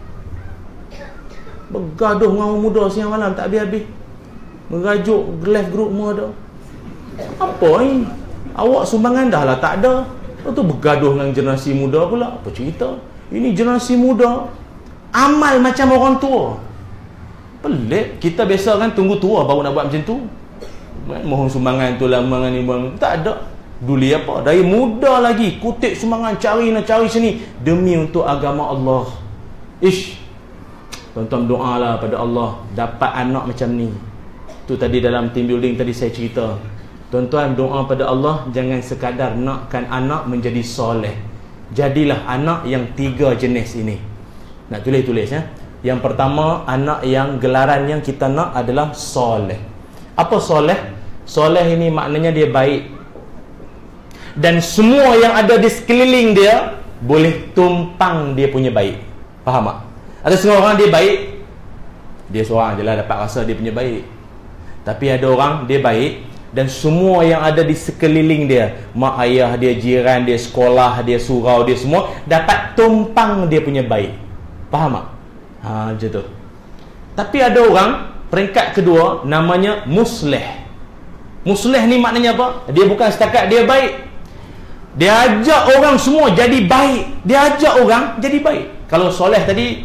Bergaduh dengan orang muda siang malam tak habis-habis. Merajuk live group semua ada. Apa ni? Awak sumbangan dah lah tak ada. Lepas tu bergaduh dengan generasi muda pula. Apa cerita? Ini generasi muda amal macam orang tua. Pelik. Kita biasa kan tunggu tua baru nak buat macam tu. Mohon sumbangan tu lama ni bang. Tak ada. Duli apa? Dari muda lagi kutip sumbangan, cari nak cari sini demi untuk agama Allah. Ish. Tuan-tuan doalah pada Allah dapat anak macam ni. Tu tadi dalam team building tadi saya cerita. Tuan-tuan doa pada Allah, jangan sekadar nakkan anak menjadi soleh. Jadilah anak yang tiga jenis ini. Nak tulis-tulis ya. Yang pertama, anak yang gelaran yang kita nak adalah soleh. Apa soleh? Soleh ini maknanya dia baik. Dan semua yang ada di sekeliling dia boleh tumpang dia punya baik. Faham tak? Ada setengah orang dia baik, dia seorang je lah dapat rasa dia punya baik. Tapi ada orang dia baik, dan semua yang ada di sekeliling dia, mak ayah dia, jiran dia, sekolah dia, surau dia, semua dapat tumpang dia punya baik. Faham tak? Ha, macam tu. Tapi ada orang peringkat kedua, namanya musleh. Musleh ni maknanya apa? Dia bukan setakat dia baik, dia ajak orang semua jadi baik. Dia ajak orang jadi baik. Kalau soleh tadi,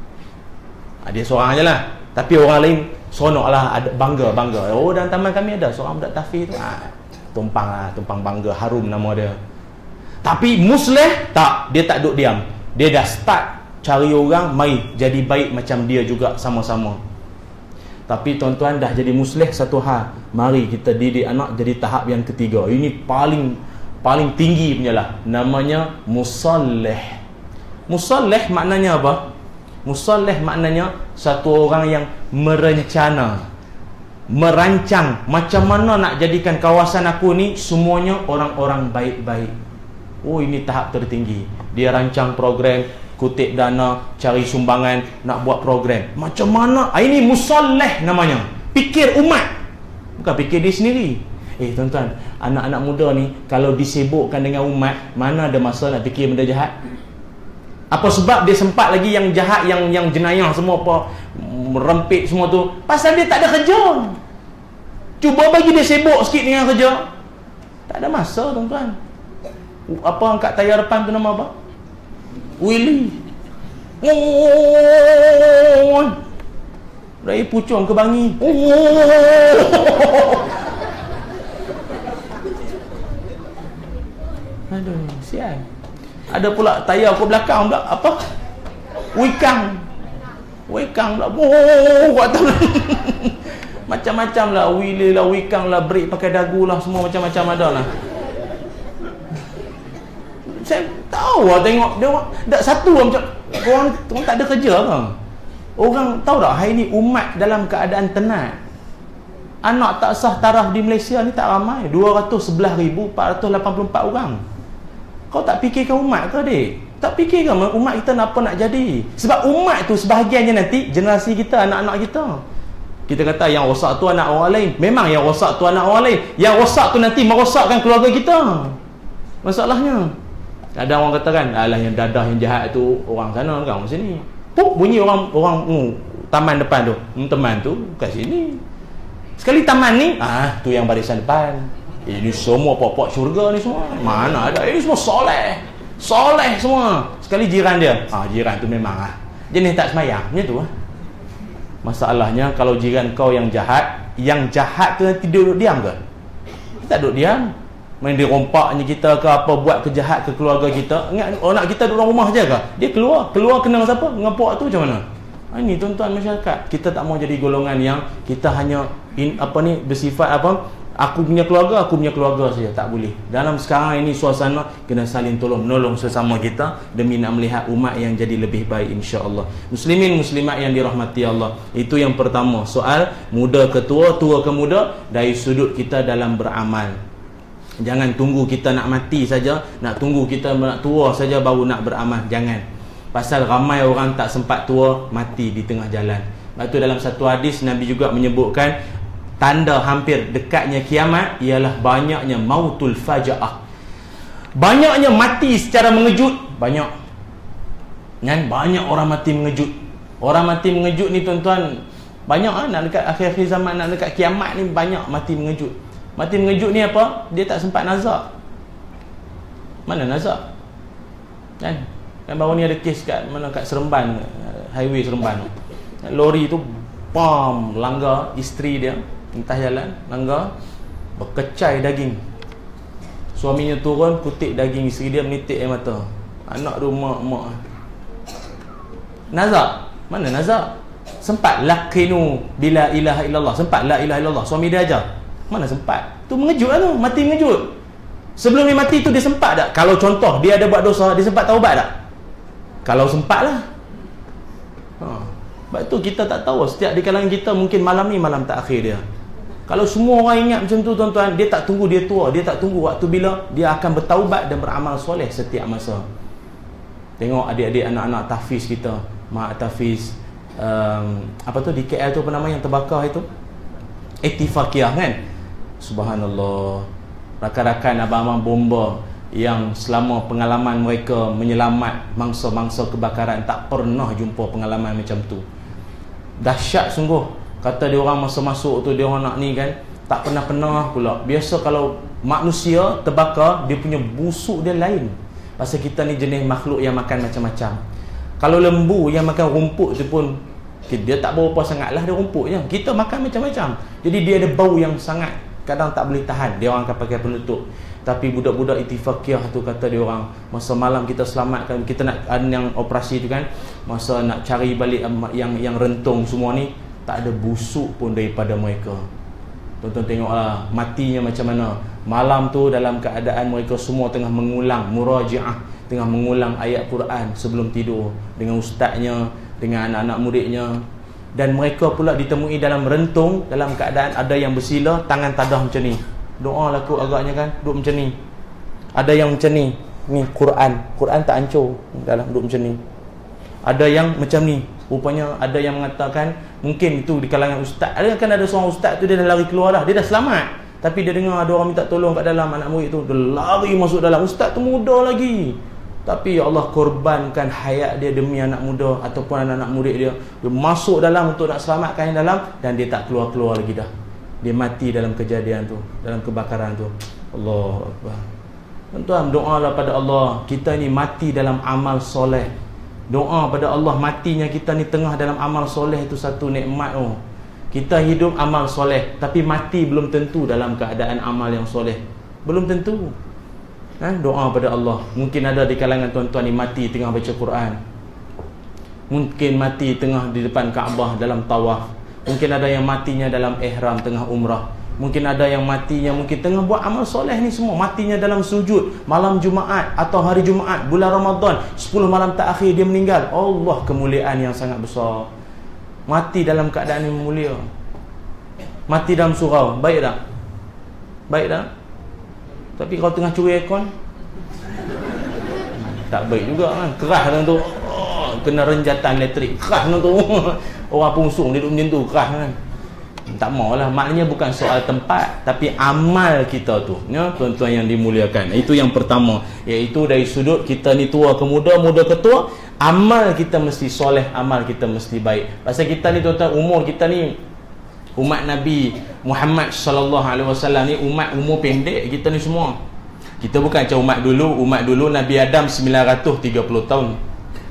dia seorang je lah, tapi orang lain seronok lah, ada bangga, bangga. Oh, dalam taman kami ada seorang budak tahfiz tu, ha, tumpang lah, tumpang bangga, harum nama dia. Tapi musleh tak, dia tak duduk diam. Dia dah start cari orang, mari jadi baik macam dia juga sama-sama. Tapi tuan-tuan dah jadi musleh satu hal, mari kita didik anak jadi tahap yang ketiga. Ini paling paling tinggi punya lah, namanya musalleh. Musalleh maknanya apa? Musalleh maknanya satu orang yang merencana, merancang macam mana nak jadikan kawasan aku ni semuanya orang-orang baik-baik. Oh, ini tahap tertinggi. Dia rancang program, kutip dana, cari sumbangan, nak buat program. Macam mana? Ini musalleh namanya. Pikir umat, bukan fikir diri sendiri. Eh tuan-tuan, anak-anak muda ni kalau disibukkan dengan umat, mana ada masa nak fikir benda jahat? Apa sebab dia sempat lagi yang jahat, yang yang jenayah semua apa, merempit semua tu? Pasal dia tak ada kerja. Cuba bagi dia sibuk sikit dengan kerja, tak ada masa tuan-tuan. Apa angkat tayar depan tu nama apa? Willy. Oh, dari Puchong ke Bangi. Oh. Aduh, sial. Ada pula tayar ke belakang pula apa? Wikang. Wekang lah, boh, buat tahu. Macam-macam lah, wheeler lah, wekang lah, break pakai dagu lah, semua macam-macam ada lah. Saya tahu lah tengok dia orang, tak satu lah macam orang, orang tak ada kerja kan. Orang tahu tak hari ni umat dalam keadaan tenat. Anak tak sah taraf di Malaysia ni tak ramai, dua ratus sebelas ribu empat ratus lapan puluh empat orang. Kau tak fikirkan umat ke adik? Tak fikirkan umat kita apa nak jadi? Sebab umat tu sebahagiannya nanti generasi kita, anak-anak kita. Kita kata yang rosak tu anak orang lain. Memang yang rosak tu anak orang lain. Yang rosak tu nanti merosakkan keluarga kita. Masalahnya ada orang kata kan, alah yang dadah yang jahat tu orang sana kan, orang sini. Puk bunyi orang orang uh, taman depan tu. Hmm, teman tu kat sini. Sekali taman ni, ah tu yang barisan depan. Ini semua pokok syurga ni semua. Mana ada? Ini semua soleh. Soleh semua. Sekali jiran dia. Ah jiran tu memang ah jenis tak semayang. Macam tu ah. Masalahnya kalau jiran kau yang jahat, yang jahat tu nanti duduk diam ke? Kita duduk diam. Main dia rompaknya kita ke apa, buat kejahat ke keluarga kita. Ingat anak kita duduk dalam rumah je ke? Dia keluar. Keluar kenal siapa? Dengan puak tu macam mana? Ha, ini tuan-tuan masyarakat. Kita tak mau jadi golongan yang kita hanya in, apa ni bersifat apa? Aku punya keluarga, aku punya keluarga saja. Tak boleh. Dalam sekarang ini suasana kena saling tolong menolong sesama kita demi nak melihat umat yang jadi lebih baik insya-Allah. Muslimin muslimat yang dirahmati Allah. Itu yang pertama, soal muda ke tua, tua ke muda dari sudut kita dalam beramal. Jangan tunggu kita nak mati saja, nak tunggu kita nak tua saja baru nak beramal. Jangan. Pasal ramai orang tak sempat tua, mati di tengah jalan. Sebab tu dalam satu hadis Nabi juga menyebutkan tanda hampir dekatnya kiamat ialah banyaknya mautul faja'ah. Banyaknya mati secara mengejut. Banyak. Kan? Banyak orang mati mengejut. Orang mati mengejut ni tuan-tuan, banyak ah, nak dekat akhir-akhir zaman, nak dekat kiamat ni banyak mati mengejut. Mati mengejut ni apa? Dia tak sempat nazak. Mana nazak? Kan? Kan baru ni ada kes kat mana, kat Seremban, highway Seremban. Lori tu pam langgar isteri dia entah jalan, langgar, berkecai daging. Suaminya turun, kutip daging isteri dia, menitik air mata. Anak tu mak-mak. Nazak? Mana nazak? Sempat lakinu bila ilaha illallah. Sempat la ilaha illallah. Suami dia ajar. Mana sempat? Tu mengejut lah tu, mati mengejut. Sebelum dia mati tu dia sempat tak? Kalau contoh dia ada buat dosa, dia sempat taubat tak? Kalau sempat lah. Ha. Sebab tu kita tak tahu, setiap di kalangan kita mungkin malam ni malam terakhir dia. Kalau semua orang ingat macam tu tuan-tuan, dia tak tunggu dia tua, dia tak tunggu waktu bila dia akan bertaubat dan beramal soleh setiap masa. Tengok adik-adik anak-anak tahfiz kita, mak tahfiz um, apa tu di K L tu apa nama yang terbakar itu? Etifakiyah kan? Subhanallah. Rakan-rakan abang-abang bomba yang selama pengalaman mereka menyelamat mangsa-mangsa kebakaran tak pernah jumpa pengalaman macam tu. Dahsyat sungguh. Kata dia orang masa masuk tu dia orang nak ni kan, tak pernah-pernah pula. Biasa kalau manusia terbakar, dia punya busuk dia lain. Pasal kita ni jenis makhluk yang makan macam-macam. Kalau lembu yang makan rumput tu pun dia tak berapa sangatlah dia rumputnya. Kita makan macam-macam. Jadi dia ada bau yang sangat kadang tak boleh tahan. Dia orang akan pakai penutup. Tapi budak-budak Itifakiyah tu kata dia orang, masa malam kita selamatkan, kita nak ada yang operasi tu kan, masa nak cari balik yang yang rentung semua ni, tak ada busuk pun daripada mereka. Tonton tengoklah matinya macam mana. Malam tu dalam keadaan mereka semua tengah mengulang murajaah, tengah mengulang ayat Quran sebelum tidur dengan ustaznya, dengan anak-anak muridnya. Dan mereka pula ditemui dalam rentung, dalam keadaan ada yang bersila, tangan tadah macam ni. Doa lah kot agaknya kan, duduk macam ni. Ada yang macam ni, ni Quran, Quran tak hancur dalam duduk macam ni. Ada yang macam ni, rupanya ada yang mengatakan mungkin itu di kalangan ustaz. Ada kan ada seorang ustaz tu dia dah lari keluar dah, dia dah selamat. Tapi dia dengar ada orang minta tolong kat dalam, anak murid tu dia lari masuk dalam. Ustaz tu muda lagi, tapi ya Allah korbankan hayat dia demi anak muda ataupun anak-anak murid dia. Dia masuk dalam untuk nak selamatkan yang dalam, dan dia tak keluar-keluar lagi dah. Dia mati dalam kejadian tu, dalam kebakaran tu. Allahu Akbar. Tuan-tuan, doalah pada Allah, kita ni mati dalam amal soleh. Doa pada Allah, matinya kita ni tengah dalam amal soleh itu satu nikmat. Oh, kita hidup amal soleh, tapi mati belum tentu dalam keadaan amal yang soleh. Belum tentu. Ha? Doa pada Allah. Mungkin ada di kalangan tuan-tuan ni mati tengah baca Quran. Mungkin mati tengah di depan Kaabah dalam tawaf. Mungkin ada yang matinya dalam ihram tengah umrah. Mungkin ada yang matinya mungkin tengah buat amal soleh ni semua. Matinya dalam sujud malam Jumaat atau hari Jumaat, bulan Ramadan, sepuluh malam terakhir dia meninggal. Allah, kemuliaan yang sangat besar. Mati dalam keadaan yang mulia. Mati dalam surau, baik tak? Baik tak? Tapi kalau tengah curi aircon, tak baik juga kan. Keras kan tu, oh, kena renjatan elektrik, keras kan tu. Orang pungsung dia duduk macam tu, keras kan. Tak maulah. Maknanya bukan soal tempat, tapi amal kita tu, ya, tuan-tuan yang dimuliakan. Itu yang pertama, iaitu dari sudut kita ni tua ke muda, muda ke tua, amal kita mesti soleh, amal kita mesti baik. Pasal kita ni tuan-tuan, umur kita ni umat Nabi Muhammad sallallahu alaihi wasallam ni umat umur pendek kita ni semua. Kita bukan macam umat dulu. Umat dulu Nabi Adam sembilan ratus tiga puluh tahun.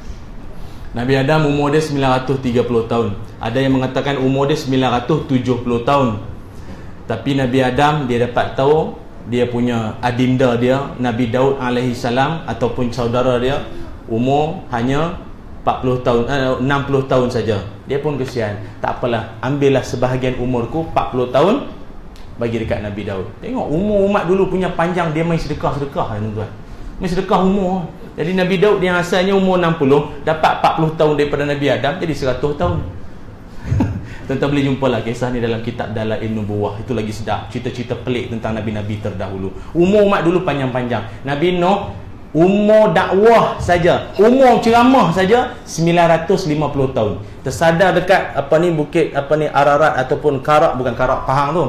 Nabi Adam umur dia sembilan ratus tiga puluh tahun. Ada yang mengatakan umur dia sembilan ratus tujuh puluh tahun. Tapi Nabi Adam dia dapat tahu dia punya adinda dia Nabi Daud alaihi salam ataupun saudara dia umur hanya empat puluh tahun, eh, enam puluh tahun saja. Dia pun kesian. Tak apalah, ambillah sebahagian umurku empat puluh tahun bagi dekat Nabi Daud. Tengok umur umat dulu punya panjang, dia main sedekah-sedekah tuan-tuan. Main sedekah umur. Jadi Nabi Daud yang asalnya umur enam puluh dapat empat puluh tahun daripada Nabi Adam, jadi seratus tahun. Tuan-tuan boleh jumpalah kisah ni dalam kitab Dalail Nubuwah. Itu lagi sedap, cerita-cerita pelik tentang Nabi-Nabi terdahulu. Umur umat dulu panjang-panjang. Nabi Nuh umur dakwah saja, umur ceramah saja sembilan ratus lima puluh tahun. Tersadar dekat apa ni bukit apa ni Ararat ataupun Karak, bukan Karak Pahang tu.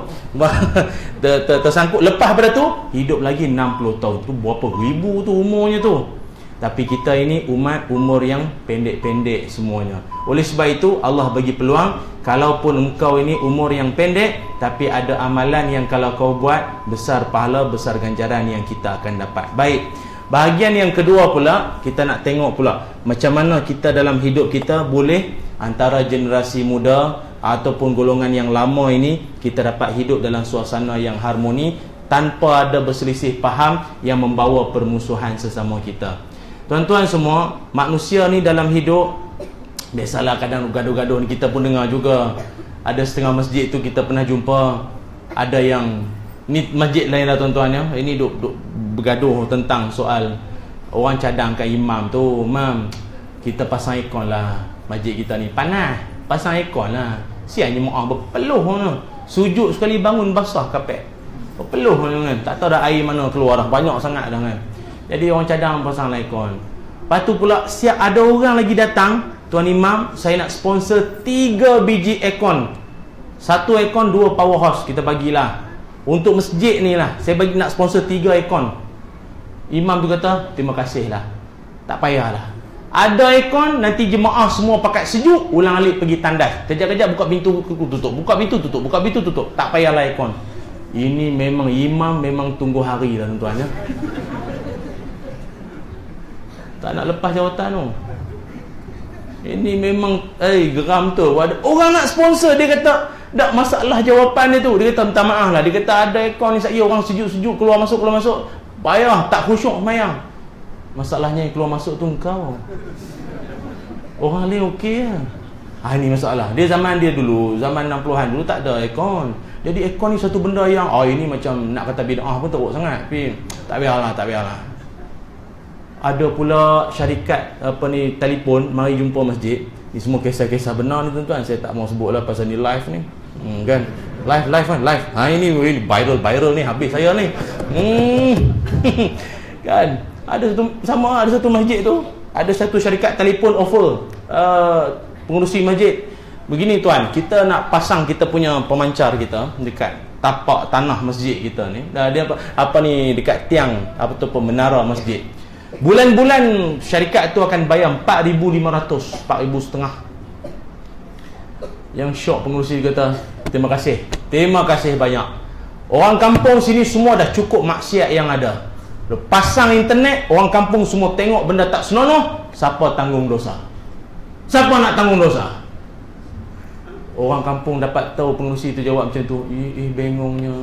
ter, ter, tersangkut, lepas pada tu hidup lagi enam puluh tahun. Tu berapa ribu tu umurnya tu. Tapi kita ini umat umur yang pendek-pendek semuanya. Oleh sebab itu Allah bagi peluang, kalaupun engkau ini umur yang pendek, tapi ada amalan yang kalau kau buat, besar pahala, besar ganjaran yang kita akan dapat. Baik, bahagian yang kedua pula, kita nak tengok pula macam mana kita dalam hidup kita boleh antara generasi muda ataupun golongan yang lama ini, kita dapat hidup dalam suasana yang harmoni tanpa ada berselisih faham yang membawa permusuhan sesama kita. Tuan-tuan semua, manusia ni dalam hidup, biasalah kadang gaduh-gaduh ni kita pun dengar juga. Ada setengah masjid tu kita pernah jumpa, ada yang ni masjid lain lah tuan-tuan ya, ini duk, duk bergaduh tentang soal orang cadangkan imam tu. Imam, kita pasang aircon lah, masjid kita ni panas, pasang aircon lah. Siang jemaah berpeluh mana, sujud sekali bangun basah kapek, berpeluh kan, tak tahu dah air mana keluar dah, banyak sangat dah kan. Jadi orang cadang pasang aircon. Lepas tu pula siap ada orang lagi datang, tuan imam, saya nak sponsor tiga biji aircon, satu aircon dua powerhouse kita bagilah untuk masjid ni lah, saya bagi nak sponsor tiga aircon. Imam tu kata terima kasih lah, tak payahlah, ada aircon nanti jemaah semua pakai sejuk, ulang alik pergi tandas, kejap-kejap buka pintu tutup, buka pintu tutup, buka pintu tutup, tak payahlah aircon. Ini memang imam memang tunggu hari lah tuan-tuan ya. Tak nak lepas jawatan tu. Ini memang eh geram tu. Ada orang nak sponsor, dia kata tak masalah jawapan dia tu. Dia kata minta maaf lah. Dia kata ada aircon ni saya orang sejuk-sejuk keluar masuk keluar masuk. Payah tak khusyuk semayang. Masalahnya yang keluar masuk tu engkau. Orang lain okey lah. Ha, ini masalah. Dia zaman dia dulu, zaman enam puluhan dulu tak ada aircon. Jadi aircon ni satu benda yang oh ini macam nak kata bid'ah pun teruk sangat. Tapi tak biarlah, tak biarlah. Ada pula syarikat apa ni telefon mari jumpa masjid. Ni semua kisah-kisah benar ni tuan-tuan. Saya tak mau sebut lah pasal ni live ni. Hmm, kan? Live live kan live. Ha ini viral viral ni habis saya ni. Hmm. Kan? Ada satu sama ada satu masjid tu, ada satu syarikat telefon offer uh, pengurusi masjid. Begini tuan, kita nak pasang kita punya pemancar kita dekat tapak tanah masjid kita ni. Dia apa, apa ni dekat tiang apa tu menara masjid. Bulan-bulan syarikat tu akan bayar empat ribu lima ratus, empat ribu setengah. Yang syok pengurusi kata, terima kasih, terima kasih banyak. Orang kampung sini semua dah cukup maksiat yang ada. Pasang internet, orang kampung semua tengok benda tak senonoh, siapa tanggung dosa? Siapa nak tanggung dosa? Orang kampung dapat tahu pengurusi tu jawab macam tu, ih, ih bengongnya.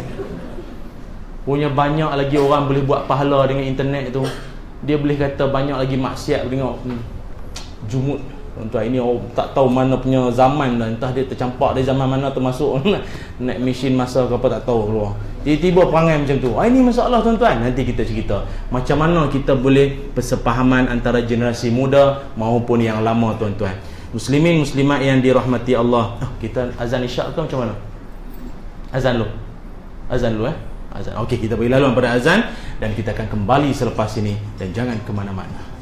Punya banyak lagi orang boleh buat pahala dengan internet tu. Dia boleh kata banyak lagi maksiat tengok hmm, jumut Tuan-tuan, ini oh, tak tahu mana punya zaman dah. Entah dia tercampak dari zaman mana termasuk naik mesin masa ke apa tak tahu keluar. Tiba-tiba perangai macam tu. Ah, ini masalah tuan-tuan. Nanti kita cerita macam mana kita boleh persepahaman antara generasi muda maupun yang lama tuan-tuan. Muslimin muslimat yang dirahmati Allah. Oh, kita azan isyak ke macam mana? Azan dulu. Azan dulu eh. Azan. Okey, kita bagi laluan pada azan dan kita akan kembali selepas ini dan jangan ke mana-mana.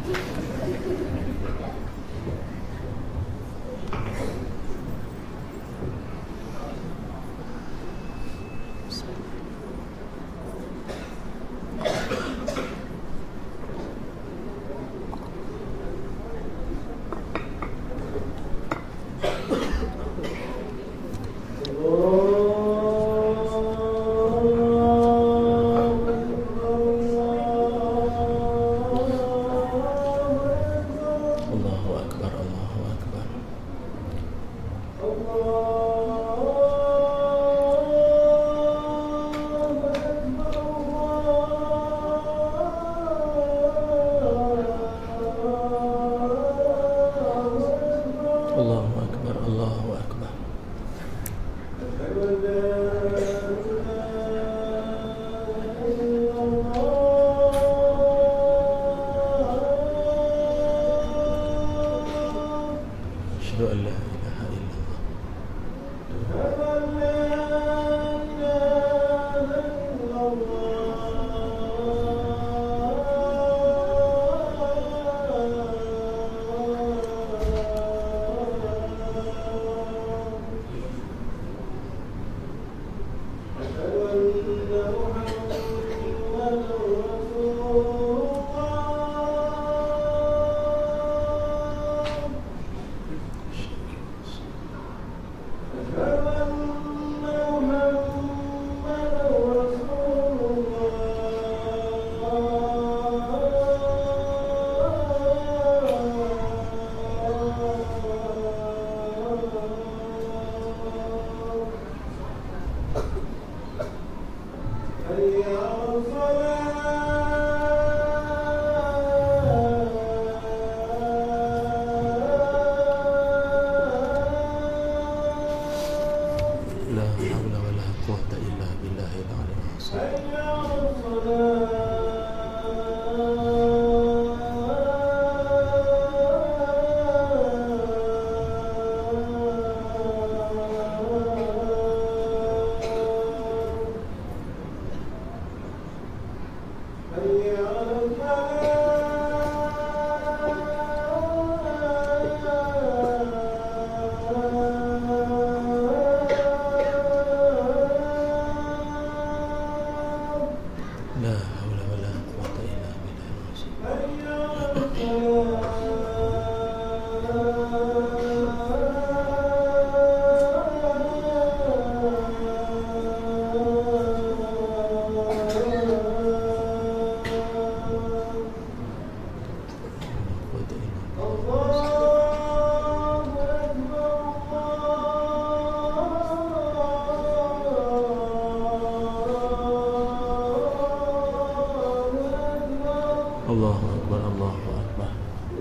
Allahu Akbar, Allahu Akbar.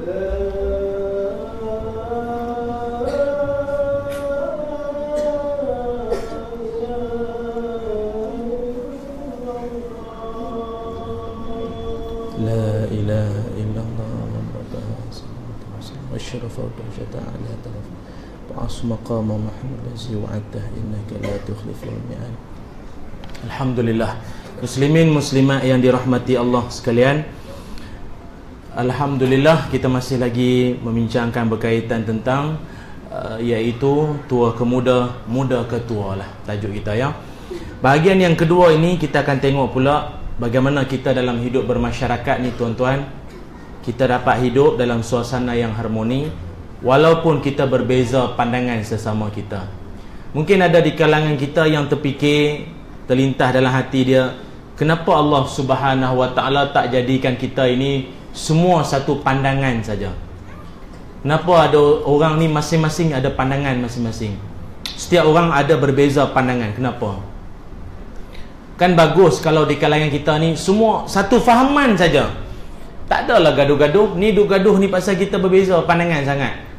La ilaha illallah Muhammadur Rasulullah. Asyrafa wa jata ala taraf. Ba'as maqama Muhammad lazi wa'adah innaka la tukhliful mi'ad. Alhamdulillah. Muslimin muslimat yang dirahmati Allah sekalian, alhamdulillah kita masih lagi membincangkan berkaitan tentang uh, iaitu tua ke muda, muda ke tua lah tajuk kita ya. Bahagian yang kedua ini kita akan tengok pula bagaimana kita dalam hidup bermasyarakat ni tuan-tuan, kita dapat hidup dalam suasana yang harmoni walaupun kita berbeza pandangan sesama kita. Mungkin ada di kalangan kita yang terfikir, terlintas dalam hati dia, kenapa Allah Subhanahu Wa Taala tak jadikan kita ini semua satu pandangan saja? Kenapa ada orang ni masing-masing ada pandangan masing-masing? Setiap orang ada berbeza pandangan. Kenapa? Kan bagus kalau di kalangan kita ni semua satu fahaman saja. Tak adalah gaduh-gaduh. Ni duk gaduh ni pasal kita berbeza pandangan sangat.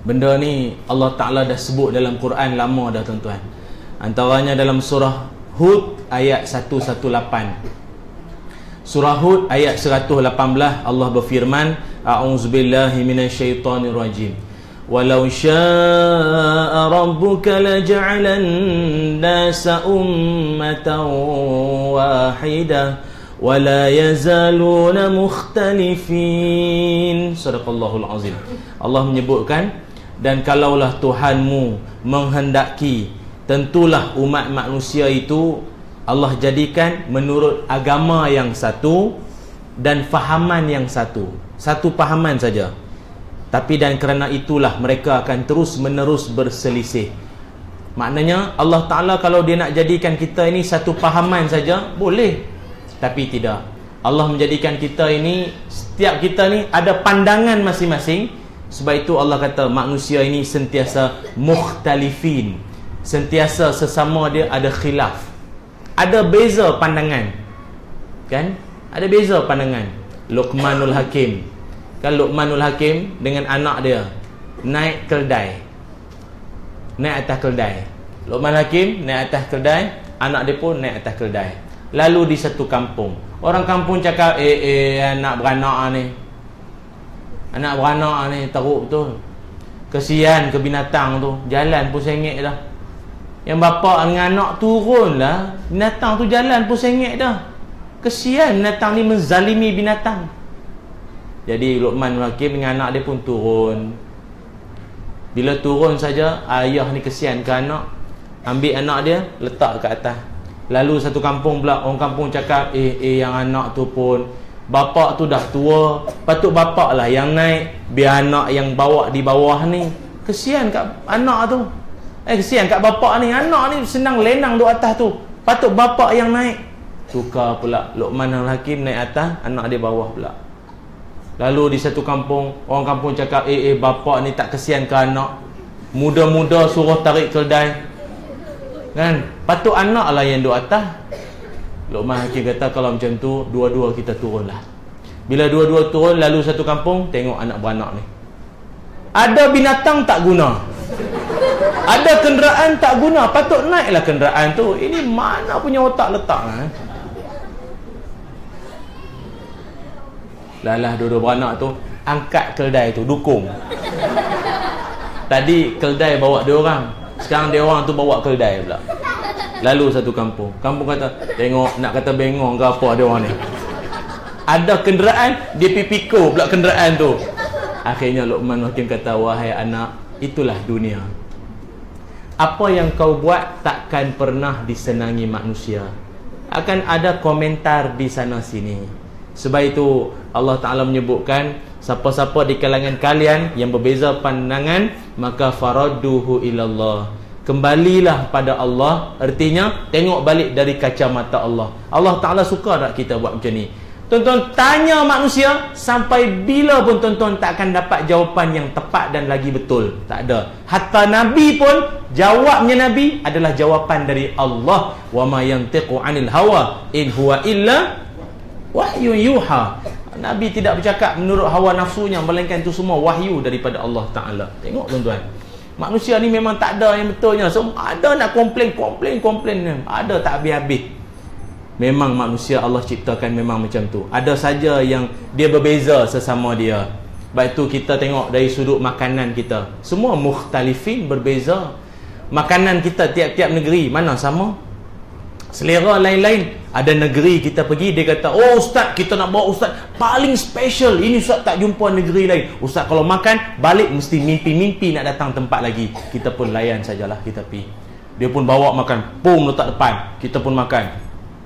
Benda ni Allah Ta'ala dah sebut dalam Quran lama dah tuan-tuan. Antaranya dalam surah Hud ayat seratus lapan belas. Surah Hud ayat seratus lapan belas Allah berfirman, a'udzubillahi minasyaitonirrajim. Walau syaa rabbuka laja'alan nasa ummatan wahidah wala yazaluna mukhtalifin. Sadaqallahul azim. Allah menyebutkan, dan kalaulah Tuhanmu menghendaki, tentulah umat manusia itu Allah jadikan menurut agama yang satu dan fahaman yang satu. Satu fahaman saja. Tapi dan kerana itulah mereka akan terus menerus berselisih. Maknanya Allah Ta'ala kalau dia nak jadikan kita ini satu fahaman saja, boleh. Tapi tidak. Allah menjadikan kita ini, setiap kita ni ada pandangan masing-masing. Sebab itu Allah kata manusia ini sentiasa mukhtalifin. Sentiasa sesama dia ada khilaf. Ada beza pandangan. Kan? Ada beza pandangan. Luqmanul Hakim. Kan Luqmanul Hakim dengan anak dia naik keldai. Naik atas keldai. Luqman Hakim naik atas keldai, anak dia pun naik atas keldai. Lalu di satu kampung, orang kampung cakap, Eh eh anak beranak ni, Anak beranak ni teruk betul. Kesian ke binatang tu, jalan pun sengit dah. Yang bapa dengan anak turun lah, binatang tu jalan pun sengit dah. Kesian binatang ni menzalimi binatang. Jadi Luqman Hakim dengan anak dia pun turun. Bila turun saja, ayah ni kesian ke anak, ambil anak dia letak ke atas. Lalu satu kampung pula, orang kampung cakap, Eh eh yang anak tu pun, bapak tu dah tua, patut bapak lah yang naik, biar anak yang bawa di bawah ni. Kesian kat anak tu. Eh kesian kat bapak ni, anak ni senang lenang duduk atas tu, patut bapak yang naik. Tukar pula Luqman Hakim naik atas, anak dia bawah pula. Lalu di satu kampung, orang kampung cakap, Eh eh bapak ni tak kesian ke anak, muda-muda suruh tarik keldai. Kan? Patut anak lah yang duduk atas. Luqman Hakim kata, kalau macam tu, dua-dua kita turunlah. Bila dua-dua turun, lalu satu kampung, tengok anak beranak ni. Ada binatang tak guna, ada kenderaan tak guna, patut naiklah kenderaan tu. Ini mana punya otak letak lah. Lalah dua-dua beranak tu angkat keldai tu, dukung. Tadi keldai bawa dia orang, sekarang dia orang tu bawa keldai pula. Lalu satu kampung, kampung kata, tengok nak kata bengong ke apa dia orang ni. Ada kenderaan, dia pipiko pula kenderaan tu. Akhirnya Luqman Hakim kata, wahai anak, itulah dunia. Apa yang kau buat takkan pernah disenangi manusia. Akan ada komentar di sana sini. Sebab itu Allah Ta'ala menyebutkan, siapa-siapa di kalangan kalian yang berbeza pandangan, maka faradduhu ilallah, kembalilah pada Allah. Artinya tengok balik dari kacamata Allah. Allah Ta'ala suka tak kita buat macam ni? Tuan-tuan tanya manusia, sampai bila pun tuan-tuan tak akan dapat jawapan yang tepat dan lagi betul. Tak ada. Hatta Nabi pun, jawabnya Nabi adalah jawapan dari Allah. Wa ma yantiqu anil hawa in huwa illa wahyu yuha. Nabi tidak bercakap menurut hawa nafsunya, melainkan itu semua wahyu daripada Allah Ta'ala. Tengok tuan-tuan, manusia ni memang tak ada yang betulnya. So, ada nak komplain, komplain, komplain, ada tak habis-habis. Memang manusia Allah ciptakan memang macam tu. Ada saja yang dia berbeza sesama dia. Sebab itu kita tengok dari sudut makanan kita, semua mukhtalifin, berbeza. Makanan kita tiap-tiap negeri mana sama, selera lain-lain. Ada negeri kita pergi, dia kata, oh ustaz, kita nak bawa ustaz paling special, ini ustaz tak jumpa negeri lain. Ustaz kalau makan balik mesti mimpi-mimpi nak datang tempat lagi. Kita pun layan sajalah, kita pergi. Dia pun bawa makan, pum letak depan, kita pun makan.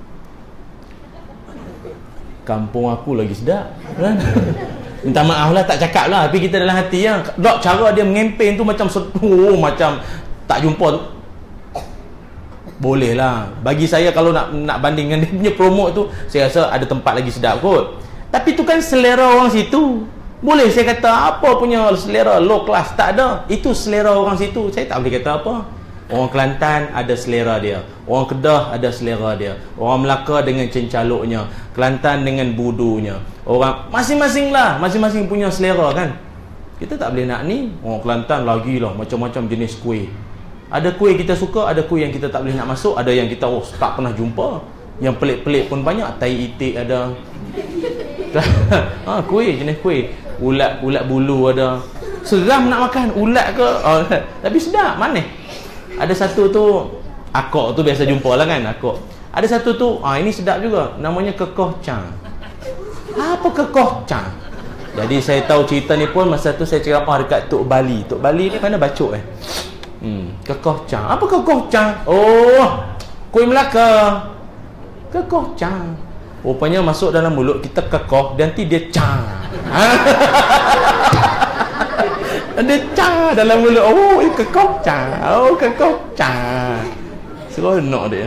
Kampung aku lagi sedap, kan? Minta maaf lah, tak cakap lah, tapi kita dalam hati ya. Dok, cara dia mengempeng tu macam oh, macam tak jumpa. Boleh lah. Bagi saya kalau nak nak bandingkan dia punya promote tu, saya rasa ada tempat lagi sedap kot. Tapi tu kan selera orang situ. Boleh saya kata apa punya selera low class, tak ada. Itu selera orang situ. Saya tak boleh kata apa. Orang Kelantan ada selera dia, orang Kedah ada selera dia, orang Melaka dengan cencaluknya, Kelantan dengan budunya, orang masing-masing lah, masing-masing punya selera kan. Kita tak boleh nak ni. Orang Kelantan lagi lah macam-macam jenis kuih. Ada kuih kita suka, ada kuih yang kita tak boleh nak masuk, ada yang kita oh tak pernah jumpa. Yang pelik-pelik pun banyak. Tai itik ada. Ha, kuih, jenis kuih. Ulat ulat bulu ada. Seram nak makan ulat ke? Oh, tapi sedap, manis. Ada satu tu akok tu biasa jumpa lah kan, akok. Ada satu tu, ah ini sedap juga. Namanya kekoh cang. Apa kekoh cang? Jadi saya tahu cerita ni pun masa tu saya ceramah dekat Tok Bali. Tok Bali ni mana bacok eh? Hmm, kekoh cang. Apa kekoh cang? Oh, kuih Melaka. Kekoh cang. Rupanya masuk dalam mulut kita kekoh, nanti dia cang. Dia cang dalam mulut. Oh, ini kekoh cang. Oh, kekoh cang. Seronok dia.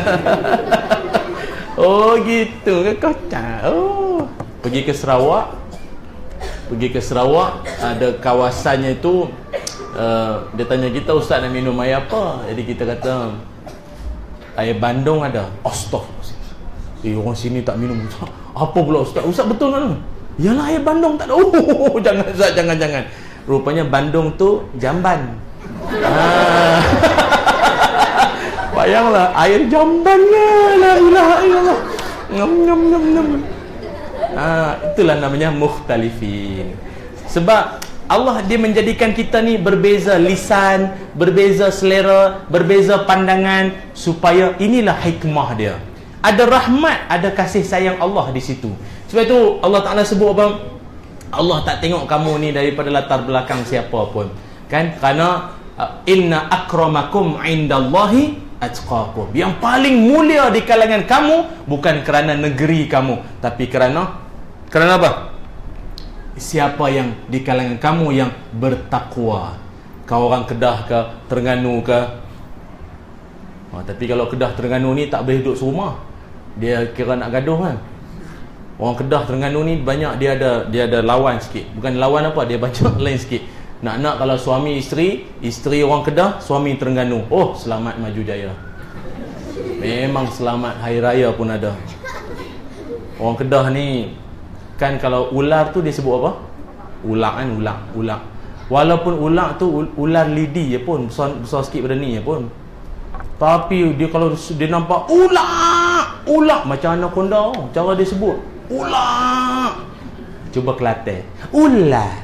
Oh, gitu kekoh cang. Oh, pergi ke Sarawak. Pergi ke Sarawak, ada kawasannya itu uh, dia tanya kita, ustaz nak minum air apa? Jadi kita kata air bandung ada. Astaghfirullah. Eh, orang sini tak minum. Apa pula ustaz? Ustaz betul kan? Yalah air bandung tak ada. Oh, jangan ustaz, jangan jangan. Rupanya bandung tu jamban. Ah. Bayanglah air jambannya. La ilaha illallah. Ngam ngam ngam ngam. Ah, itulah namanya mukhtalifin. Sebab Allah dia menjadikan kita ni berbeza lisan, berbeza selera, berbeza pandangan, supaya inilah hikmah dia. Ada rahmat, ada kasih sayang Allah di situ. Sebab itu Allah Ta'ala sebut apa? Allah tak tengok kamu ni daripada latar belakang siapa pun. Kan? Kerana inna akramakum indallahi atqakum. Yang paling mulia di kalangan kamu bukan kerana negeri kamu, tapi kerana kerana apa? Siapa yang di kalangan kamu yang bertakwa. Kau orang Kedah ke, Terengganu ke? Ha, tapi kalau Kedah Terengganu ni tak boleh duduk serumah. Dia kira nak gaduh kan. Orang Kedah Terengganu ni banyak dia ada dia ada lawan sikit. Bukan lawan apa, dia banyak lain sikit. Nak-nak kalau suami isteri, isteri orang Kedah, suami Terengganu. Oh, selamat maju jaya. Memang selamat hari raya pun ada. Orang Kedah ni kan kalau ular tu dia sebut apa? Ular kan, ular, ular. Walaupun ular tu ular lidi je pun, besar, besar sikit pada ni je pun. Tapi dia kalau dia nampak ular, ular macam anaconda, cara dia sebut. Ular. Cuba Kelantan. Ular.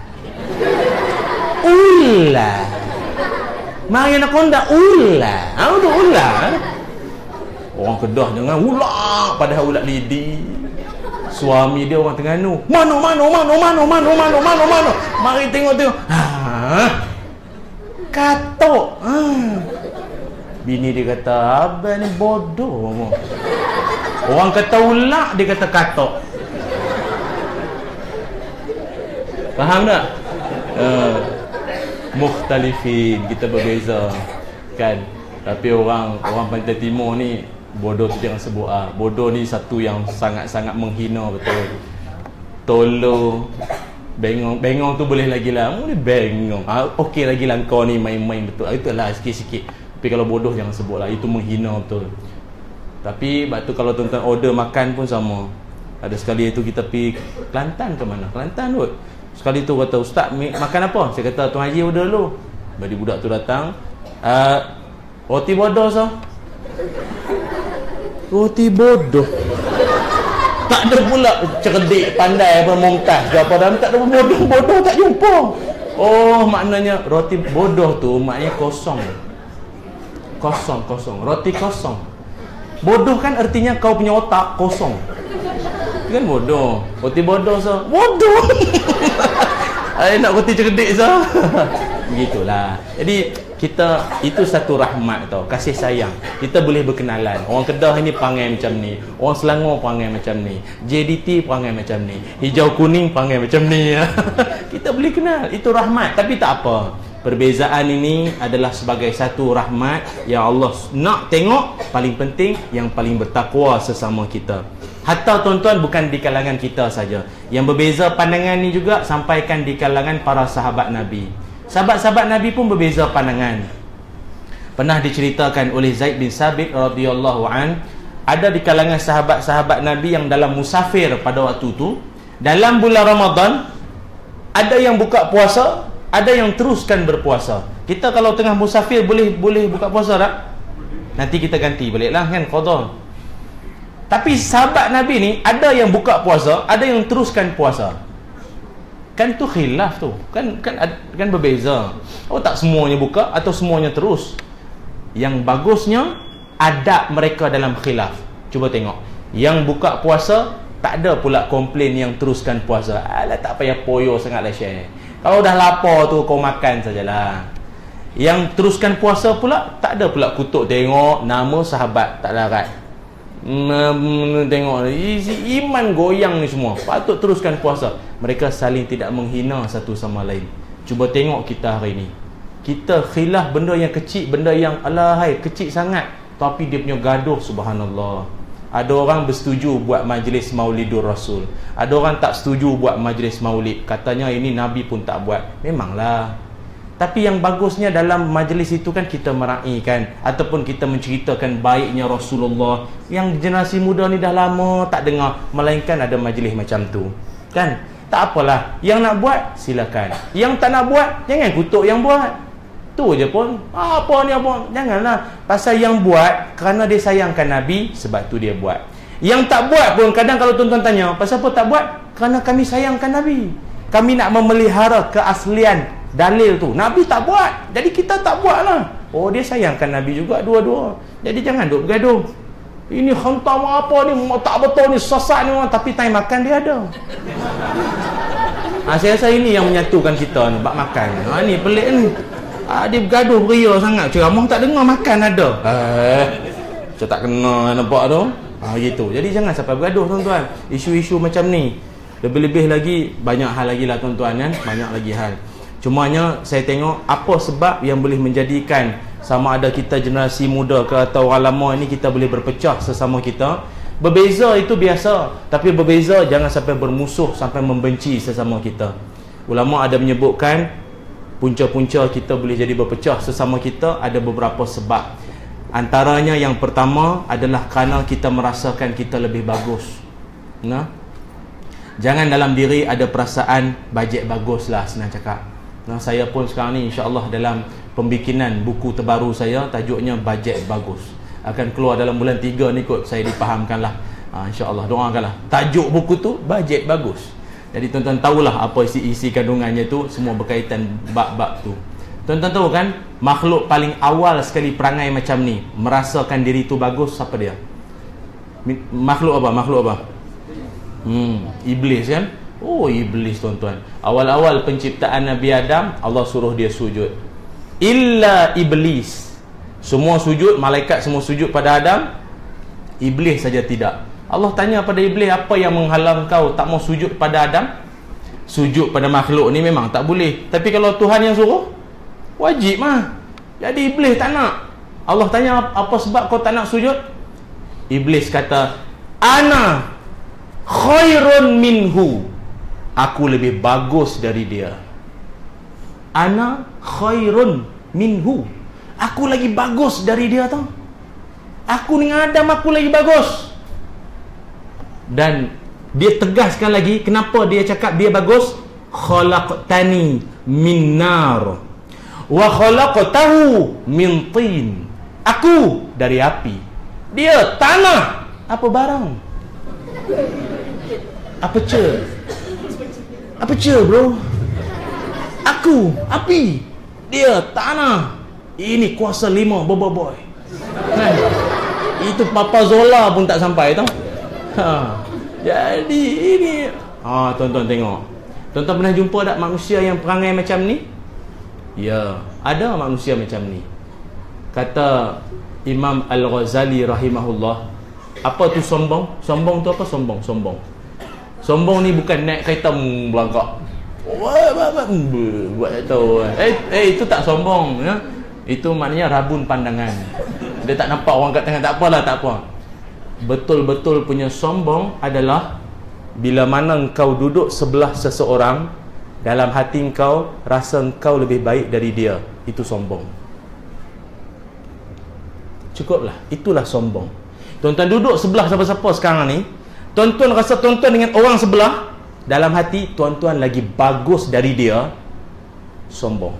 Ular. Mari anaconda ular. Ah, tu ular. Orang Kedah jangan ular, padahal ular lidi. Suami dia orang Terengganu. Mano, mano, mano, mano, mano, mano, mano, mano. Mari tengok tengok. Ha. Katok. Ha. Bini dia kata, abang ni bodoh. Orang kata ular, dia kata katok. Faham tak? Uh, mukhtalifin, kita berbeza. Kan? Tapi orang orang Pantai Timur ni bodoh tu jangan sebut ah. Bodoh ni satu yang sangat-sangat menghina betul. Tolong. Bengong. Bengong tu boleh lagi lah. Boleh bengong. Ah, okey lagi lah kau ni main-main betul. Ah, itulah sikit-sikit. Tapi kalau bodoh jangan sebut lah. Itu menghina betul. Tapi waktu kalau tuan-tuan order makan pun sama. Ada sekali itu kita pergi Kelantan ke mana? Kelantan kot. Sekali tu kata, ustaz makan apa? Saya kata, Tuan Haji order dulu. Bagi budak tu datang. Uh, roti bodoh sah. Roti bodoh. Tak ada pula cerdik, pandai apa mungkas ke apa dah, tak ada bodoh, bodoh tak jumpa. Oh, maknanya roti bodoh tu maknanya kosong. Kosong, kosong. Roti kosong. Bodoh kan artinya kau punya otak kosong. Kan bodoh. Roti bodoh sah. Bodoh. Ai nak roti cerdik sah. Begitulah. Jadi kita itu satu rahmat tau, kasih sayang. Kita boleh berkenalan. Orang Kedah ini perangai macam ni, orang Selangor perangai macam ni, J D T perangai macam ni, hijau kuning perangai macam ni. Kita boleh kenal. Itu rahmat. Tapi tak apa. Perbezaan ini adalah sebagai satu rahmat yang Allah nak tengok. Paling penting yang paling bertakwa sesama kita. Hatta tuan-tuan bukan di kalangan kita saja. Yang berbeza pandangan ni juga sampaikan di kalangan para sahabat Nabi. Sahabat-sahabat Nabi pun berbeza pandangan. Pernah diceritakan oleh Zaid bin Sabit radhiyallahu an, ada di kalangan sahabat-sahabat Nabi yang dalam musafir pada waktu tu, dalam bulan Ramadan ada yang buka puasa, ada yang teruskan berpuasa. Kita kalau tengah musafir boleh boleh buka puasa tak? Nanti kita ganti baliklah kan, qada. Tapi sahabat Nabi ni ada yang buka puasa, ada yang teruskan puasa. Kan tu khilaf tu. Kan kan kan berbeza. Oh, tak semuanya buka atau semuanya terus. Yang bagusnya adab mereka dalam khilaf. Cuba tengok. Yang buka puasa tak ada pula komplain yang teruskan puasa. Alah, tak payah poyo sangatlah share. Kalau dah lapar tu kau makan sajalah. Yang teruskan puasa pula tak ada pula kutuk tengok nama sahabat tak larat. Hmm, tengok isi iman goyang ni semua. Patut teruskan puasa. Mereka saling tidak menghina satu sama lain. Cuba tengok kita hari ni. Kita khilaf benda yang kecil, benda yang alahai kecil sangat, tapi dia punya gaduh, subhanallah. Ada orang bersetuju buat majlis Maulidur Rasul, ada orang tak setuju buat majlis maulid. Katanya ini Nabi pun tak buat. Memanglah. Tapi yang bagusnya dalam majlis itu kan kita meraihkan ataupun kita menceritakan baiknya Rasulullah. Yang generasi muda ni dah lama tak dengar, melainkan ada majlis macam tu. Kan? Tak apalah. Yang nak buat silakan. Yang tak nak buat jangan kutuk yang buat. Tu je pun. Apa ni apa? Janganlah. Pasal yang buat kerana dia sayangkan Nabi, sebab tu dia buat. Yang tak buat pun kadang kalau tuan-tuan tanya, pasal apa tak buat? Kerana kami sayangkan Nabi. Kami nak memelihara keaslian dalil tu. Nabi tak buat, jadi kita tak buat lah. Oh, dia sayangkan Nabi juga dua-dua. Jadi jangan duk bergaduh. Ini hantam apa ni, tak betul ni, sesat ni, tapi time makan dia ada. Ha, saya rasa ini yang menyatukan kita ni, bab makan. Ha, ni pelik ni. Ah, dia bergaduh beria sangat. Ceramah tak dengar, makan ada. Eh, macam tak kena nampak tu. Ah, gitu. Jadi jangan sampai bergaduh tuan-tuan. Isu-isu macam ni. Lebih-lebih lagi banyak hal lagi lah tuan-tuan kan. Banyak lagi hal. Cumanya saya tengok apa sebab yang boleh menjadikan sama ada kita generasi muda ke atau orang lama ini kita boleh berpecah sesama kita. Berbeza itu biasa, tapi berbeza jangan sampai bermusuh, sampai membenci sesama kita. Ulama ada menyebutkan punca-punca kita boleh jadi berpecah sesama kita ada beberapa sebab. Antaranya yang pertama adalah kerana kita merasakan kita lebih bagus. Nah, jangan dalam diri ada perasaan bajet bagus lah, senang cakap. Nah, saya pun sekarang ni insya-Allah dalam pembikinan buku terbaru saya, tajuknya Bajet Bagus. Akan keluar dalam bulan tiga ni kot, saya dipahamkanlah. Ha, insya-Allah doakanlah. Tajuk buku tu Bajet Bagus. Jadi tuan-tuan tahulah apa isi-isi kandungannya tu, semua berkaitan bab-bab tu. Tuan-tuan tahu kan, makhluk paling awal sekali perangai macam ni, merasakan diri tu bagus, siapa dia? Makhluk apa? Makhluk apa? Hmm, iblis kan? Oh, iblis tuan-tuan. Awal-awal penciptaan Nabi Adam, Allah suruh dia sujud. Illa iblis. Semua sujud, malaikat semua sujud pada Adam. Iblis saja tidak. Allah tanya pada iblis, apa yang menghalang kau tak mau sujud pada Adam? Sujud pada makhluk ni memang tak boleh. Tapi kalau Tuhan yang suruh, wajib mah. Jadi iblis tak nak. Allah tanya, apa sebab kau tak nak sujud? Iblis kata, ana khairun minhu. Aku lebih bagus dari dia. Ana khairun minhu. Aku lagi bagus dari dia tau. Aku dengan Adam aku lagi bagus. Dan dia tegaskan lagi, kenapa dia cakap dia bagus? Khalaqtani min nar wa khalaqtahu min tin. Aku dari api, dia tanah. Apa barang? Apa ce? Apa ce bro? Aku api, dia tanah. Ini kuasa lima boboiboy. Kan? Itu Papa Zola pun tak sampai tau. Ha. Jadi ini, ha, tuan-tuan tengok. Tuan-tuan pernah jumpa tak manusia yang perangai macam ni? Ya, ada manusia macam ni. Kata Imam Al-Ghazali rahimahullah, apa tu sombong? Sombong tu apa? Sombong, sombong. Sombong ni bukan naik kereta melangkak. Buat tak tahu. Eh, eh itu tak sombong ya. Itu maknanya rabun pandangan. Dia tak nampak orang kat tengah, tak apalah, tak apa. Betul-betul punya sombong adalah bila mana engkau duduk sebelah seseorang, dalam hati engkau rasa engkau lebih baik dari dia. Itu sombong. Cukuplah, itulah sombong. Tuan-tuan duduk sebelah siapa-siapa sekarang ni, tuan-tuan rasa tuan-tuan dengan orang sebelah dalam hati tuan-tuan lagi bagus dari dia, sombong.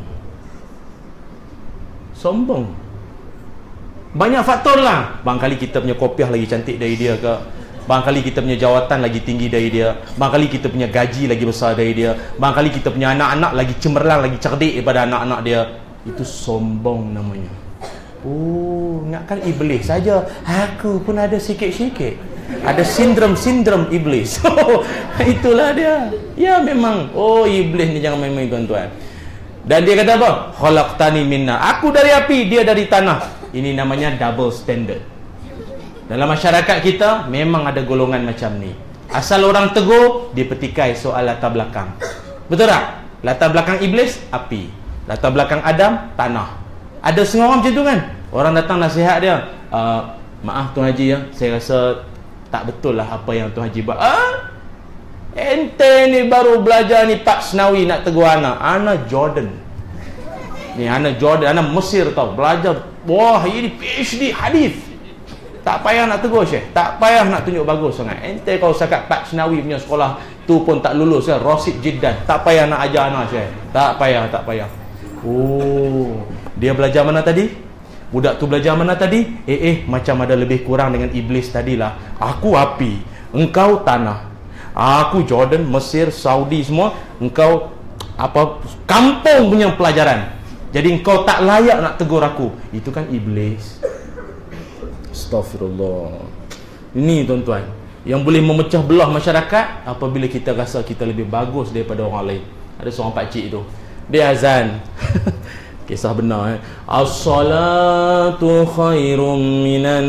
Sombong. Banyak faktor lah. Barangkali kita punya kopiah lagi cantik dari dia ke, barangkali kita punya jawatan lagi tinggi dari dia, barangkali kita punya gaji lagi besar dari dia, barangkali kita punya anak-anak lagi cemerlang, lagi cerdik daripada anak-anak dia. Itu sombong namanya. Oh, ingatkan iblis saja. Aku pun ada sikit-sikit. Ada sindrom-sindrom iblis. Itulah dia. Ya memang. Oh, iblis ni jangan main-main tuan-tuan. Dan dia kata apa? Khalaqtani minna. Aku dari api, dia dari tanah. Ini namanya double standard. Dalam masyarakat kita memang ada golongan macam ni. Asal orang tegur, dia petikai soal latar belakang. Betul tak? Latar belakang iblis, api. Latar belakang Adam, tanah. Ada setengah orang macam tu kan? Orang datang nasihat dia, uh, maaf Tuan Haji ya, saya rasa tak betul lah apa yang Tuan Haji buat. Ah? Ente ni baru belajar ni Pak Senawi nak tegur anak. Anak Jordan. Ni anak Jordan, anak Mesir tau. Belajar, wah ini P H D hadis. Tak payah nak tegur Syekh. Tak payah nak tunjuk bagus sangat. Ente kalau cakap Pak Senawi punya sekolah tu pun tak lulus kan. Rosid Jiddan. Tak payah nak ajar anak Syekh. Tak payah, tak payah. Oh, dia belajar mana tadi? Budak tu belajar mana tadi? Eh eh macam ada lebih kurang dengan iblis tadilah. Aku api, engkau tanah. Aku Jordan, Mesir, Saudi semua, engkau apa kampung punya pelajaran. Jadi engkau tak layak nak tegur aku. Itu kan iblis. Astaghfirullah. Ini tuan-tuan yang boleh memecah belah masyarakat apabila kita rasa kita lebih bagus daripada orang lain. Ada seorang pakcik tu, dia azan. Kisah benar eh. As-salatu khairum minan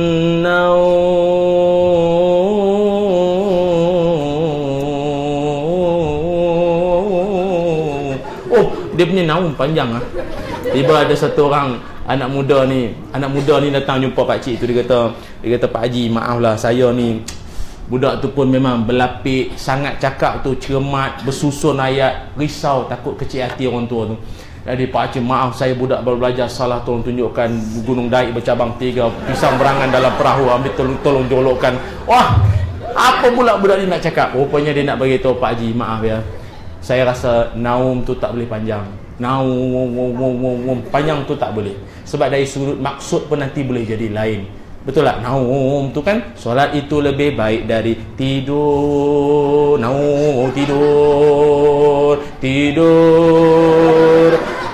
naum. Oh, dia punya naum panjang ah. Tiba ada satu orang anak muda ni, anak muda ni datang jumpa pakcik tu, dia kata, dia kata Pak Haji, maaflah saya ni budak tu pun memang berlapik, sangat cakap tu cermat, bersusun ayat, risau takut kecil hati orang tua tu. Jadi Pak Haji, maaf saya budak baru belajar, salah tolong tunjukkan Gunung Daik bercabang tiga, pisang berangan dalam perahu, ambil tolong tolong jolokkan. Wah, apa pula budak ni nak cakap? Rupanya dia nak bagi tahu Pak Haji, maaf ya, saya rasa naum tu tak boleh panjang. Naum panjang tu tak boleh. Sebab dari sudut maksud pun nanti boleh jadi lain. Betul tak? Naum tu kan solat itu lebih baik dari tidur. Naum, tidur, tidur,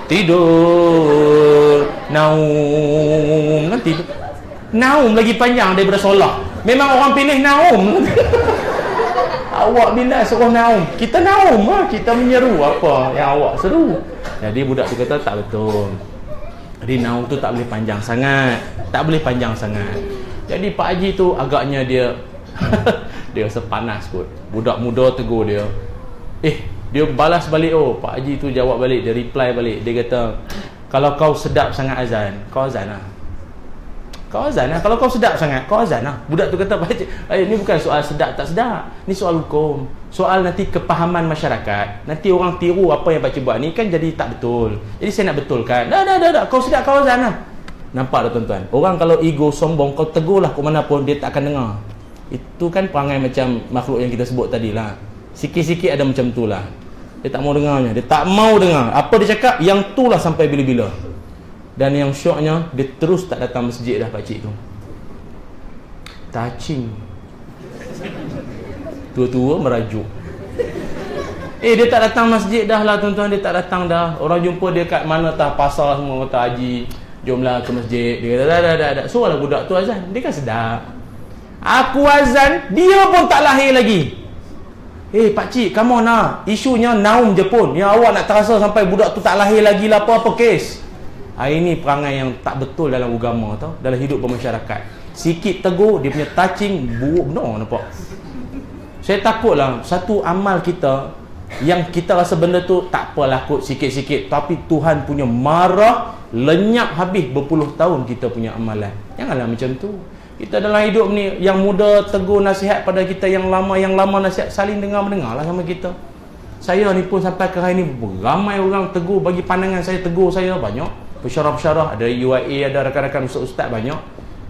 tidur. Naum kan tidur. Naum lagi panjang daripada solat. Memang orang pilih naum. Awak bila suruh naum, kita naum lah, kita menyeru apa yang awak seru. Jadi budak tu kata tak betul. Jadi naum tu tak boleh panjang sangat, tak boleh panjang sangat. Jadi Pak Haji tu agaknya dia dia rasa panas kot. Budak muda tegur dia. Eh, dia balas balik. Oh, Pak Haji tu jawab balik, dia reply balik. Dia kata, kalau kau sedap sangat azan, kau azan lah. Kau azan lah. Kalau kau sedap sangat, kau azan lah. Budak tu kata, eh, ni bukan soal sedap tak sedap, ni soal hukum, soal nanti kepahaman masyarakat. Nanti orang tiru apa yang pakcik buat ni kan jadi tak betul. Jadi saya nak betulkan. Dah dah dah, dah. Kau sedap, kau azan lah. Nampak tak tuan-tuan? Orang kalau ego sombong, kau tegurlah ke mana pun, dia tak akan dengar. Itu kan perangai macam makhluk yang kita sebut tadi lah. Sikit-sikit ada macam tu lah. Dia tak mau dengarnya. Dia tak mau dengar apa dia cakap, yang tu lah sampai bila-bila. Dan yang syoknya, dia terus tak datang masjid dah pakcik tu. Touching. Tua-tua merajuk. Eh, dia tak datang masjid dah lah tuan-tuan. Dia tak datang dah. Orang jumpa dia kat mana tah pasar semua, kata Haji, jomlah ke masjid. Dia kata dah dah dah, dah. Suruhlah budak tu azan. Dia kan sedap. Aku azan, dia pun tak lahir lagi. Eh pakcik, come on lah. Isunya naum je pun. Yang awak nak terasa sampai budak tu tak lahir lagi lah, apa-apa kes. Ha, ini perangai yang tak betul dalam agama tau, dalam hidup bermasyarakat. Sikit tegur, dia punya touching buruk benar, nampak. Saya takutlah satu amal kita yang kita rasa benda tu tak apalah kot, sikit-sikit, tapi Tuhan punya marah, lenyap habis berpuluh tahun kita punya amalan. Janganlah macam tu. Kita dalam hidup ni, yang muda tegur nasihat pada kita, yang lama yang lama nasihat, saling dengar-mendengar lah sama kita. Saya ni pun sampai ke hari ni ramai orang tegur, bagi pandangan saya, tegur saya banyak. Pesyarah-pesyarah, ada U I A, ada rakan-rakan ustaz-ustaz banyak.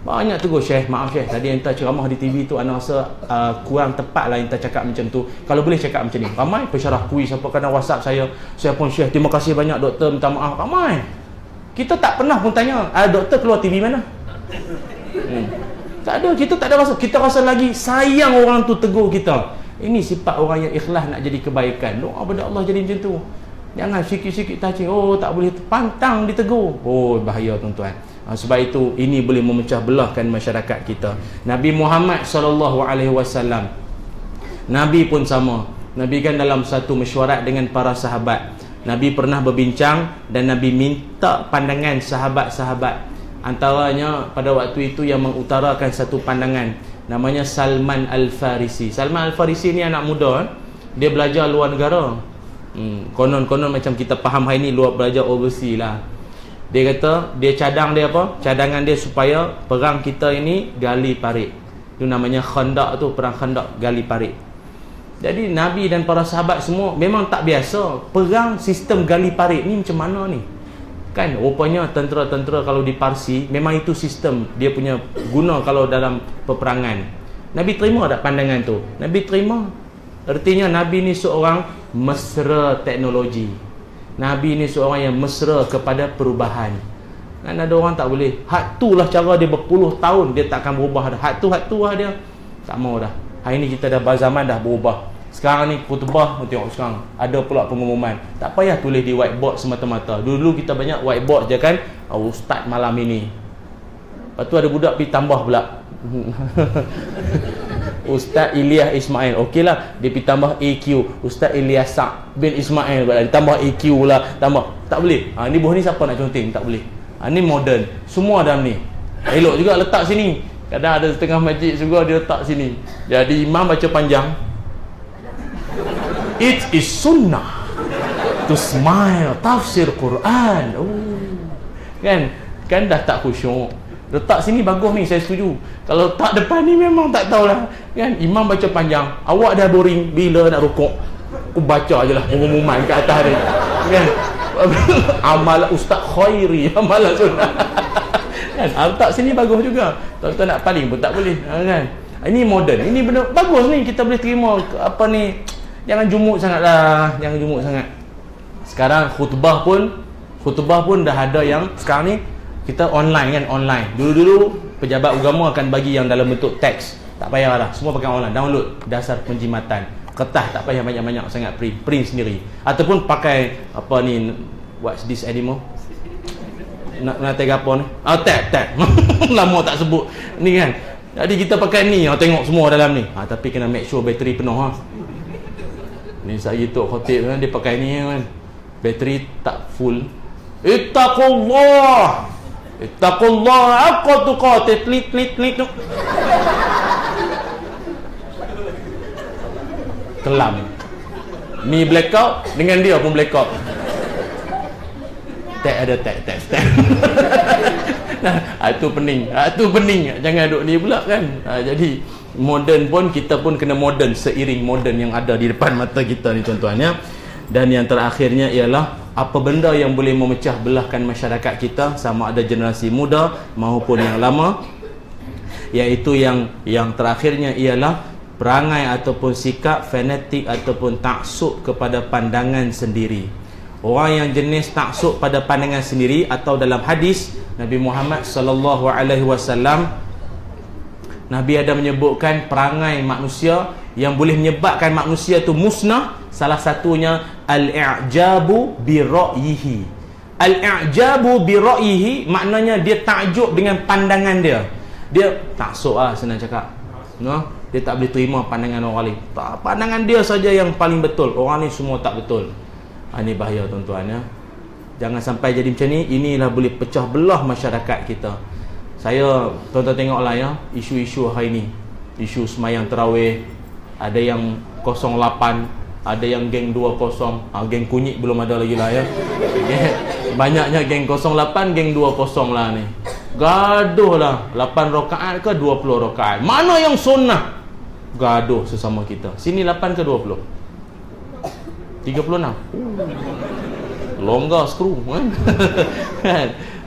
Banyak tegur, Syekh, maaf Syekh, tadi yang tak ceramah di T V tu ana rasa uh, kurang tepat lah yang tak cakap macam tu. Kalau boleh cakap macam ni. Ramai pensyarah kuis apa kadang WhatsApp saya, saya pun Syekh, terima kasih banyak doktor, minta maaf. Ramai. Kita tak pernah pun tanya, ah, doktor keluar T V mana? Hmm. Tak ada, kita tak ada rasa. Kita rasa lagi sayang orang tu tegur kita. Ini sifat orang yang ikhlas nak jadi kebaikan. Doa pada Allah jadi macam tu. Jangan sikit-sikit touching, oh tak boleh, pantang ditegur. Oh bahaya tuan-tuan. Ha, sebab itu ini boleh memecah belahkan masyarakat kita. Nabi Muhammad sallallahu alaihi wasallam, Nabi pun sama. Nabi kan dalam satu mesyuarat dengan para sahabat, Nabi pernah berbincang dan Nabi minta pandangan sahabat-sahabat. Antaranya pada waktu itu yang mengutarakan satu pandangan, namanya Salman Al-Farisi. Salman Al-Farisi ni anak muda, eh? Dia belajar luar negara. Hmm, konon-konon macam kita faham hari ni luar belajar overseas lah. Dia kata dia cadang dia apa? Cadangan dia supaya perang kita ini gali parit. Itu namanya Khandaq tu, perang Khandaq, gali parit. Jadi Nabi dan para sahabat semua memang tak biasa perang sistem gali parit ni macam mana ni? Kan rupanya tentera-tentera kalau di Parsi memang itu sistem dia punya guna kalau dalam peperangan. Nabi terima tak pandangan tu? Nabi terima. Artinya Nabi ni seorang mesra teknologi. Nabi ni seorang yang mesra kepada perubahan. Kan ada orang tak boleh. Hak tu lah cara dia berpuluh tahun dia tak akan berubah dah. Hak tu hak tu lah dia. Tak mau dah. Hari ni kita dah berzaman dah berubah. Sekarang ni khutbah, tengok sekarang ada pula pengumuman. Tak payah tulis di whiteboard semata-mata. Dulu kita banyak whiteboard je kan. Oh, ustaz malam ini. Lepas tu ada budak pergi tambah pula. Ustaz Ilyas Ismail. Okey lah, dia pergi tambah A Q. Ustaz Ilyas bin Ismail pula. Dia tambah A Q lah, tambah. Tak boleh. Ha, ni buah ni siapa nak conteng? Tak boleh. Ha, ni modern. Semua dalam ni. Elok juga letak sini. Kadang ada setengah masjid juga dia letak sini. Jadi imam baca panjang. It is sunnah to smile, tafsir Quran. Oh. Kan? Kan dah tak khusyuk. Letak sini bagus ni, saya setuju. Kalau tak depan ni memang tak tahulah. Kan? Imam baca panjang, awak dah boring bila nak rukuk. Aku baca je lah pengumuman kat atas dia. Kan? Amalan Ustaz Khairi, amalan sunnah. Kan? Letak sini bagus juga. Tuan-tuan nak paling pun tak boleh. Kan? Ini moden. Ini benda bagus ni, kita boleh terima. Apa ni? Jangan jumuk sangatlah, jangan jumuk sangat. Sekarang khutbah pun khutbah pun dah ada yang sekarang ni kita online kan, online. Dulu-dulu pejabat agama akan bagi yang dalam bentuk teks. Tak payahlah, semua pakai online. Download dasar penjimatan. Kertas tak payah banyak-banyak sangat, print, print sendiri. Ataupun pakai apa ni, what's this animal? Nak nak tag apa ni? Ah, tag, tag. Lama tak sebut. Ni kan. Jadi kita pakai ni, ah, tengok semua dalam ni. Ah, tapi kena make sure bateri penuh ha. Ni saya Tok Khotib kan, dia pakai ni kan. Bateri tak full. Ittaqullah. Ittaqullah haqqa tuqatih. Klik klik klik. Kelam. Ni blackout dengan dia pun blackout. Tak ada tak tak tak. Nah, itu pening. Itu pening. Jangan duk ni pula kan. Ha, jadi moden pun kita pun kena moden seiring moden yang ada di depan mata kita ni tuan-tuan ya. Dan yang terakhirnya ialah apa benda yang boleh memecah belahkan masyarakat kita, sama ada generasi muda maupun yang lama, iaitu yang yang terakhirnya ialah perangai ataupun sikap fanatik ataupun taksub kepada pandangan sendiri. Orang yang jenis taksub pada pandangan sendiri, atau dalam hadis Nabi Muhammad sallallahu alaihi wasallam, Nabi ada menyebutkan perangai manusia yang boleh menyebabkan manusia itu musnah. Salah satunya al-i'jabu bi ra'yihi. Al-i'jabu bi ra'yihi maknanya dia takjub dengan pandangan dia. Dia taksub lah, senang cakap. No? Dia tak boleh terima pandangan orang lain. Pandangan dia saja yang paling betul. Orang ni semua tak betul. Ha, ini bahaya tuan-tuan ya. Jangan sampai jadi macam ni. Inilah boleh pecah belah masyarakat kita. Saya, tuan-tuan tengoklah ya, isu-isu hari ni. Isu semayang tarawih, ada yang kosong lapan, ada yang geng dua kosong. Ha, geng kunyit belum ada lagi lah ya. Banyaknya geng kosong lapan, geng dua kosong lah ni. Gaduh lah, lapan rakaat ke dua puluh rakaat. Mana yang sunnah? Gaduh sesama kita. Sini lapan ke dua puluh? tiga puluh enam. Longgar skru kan.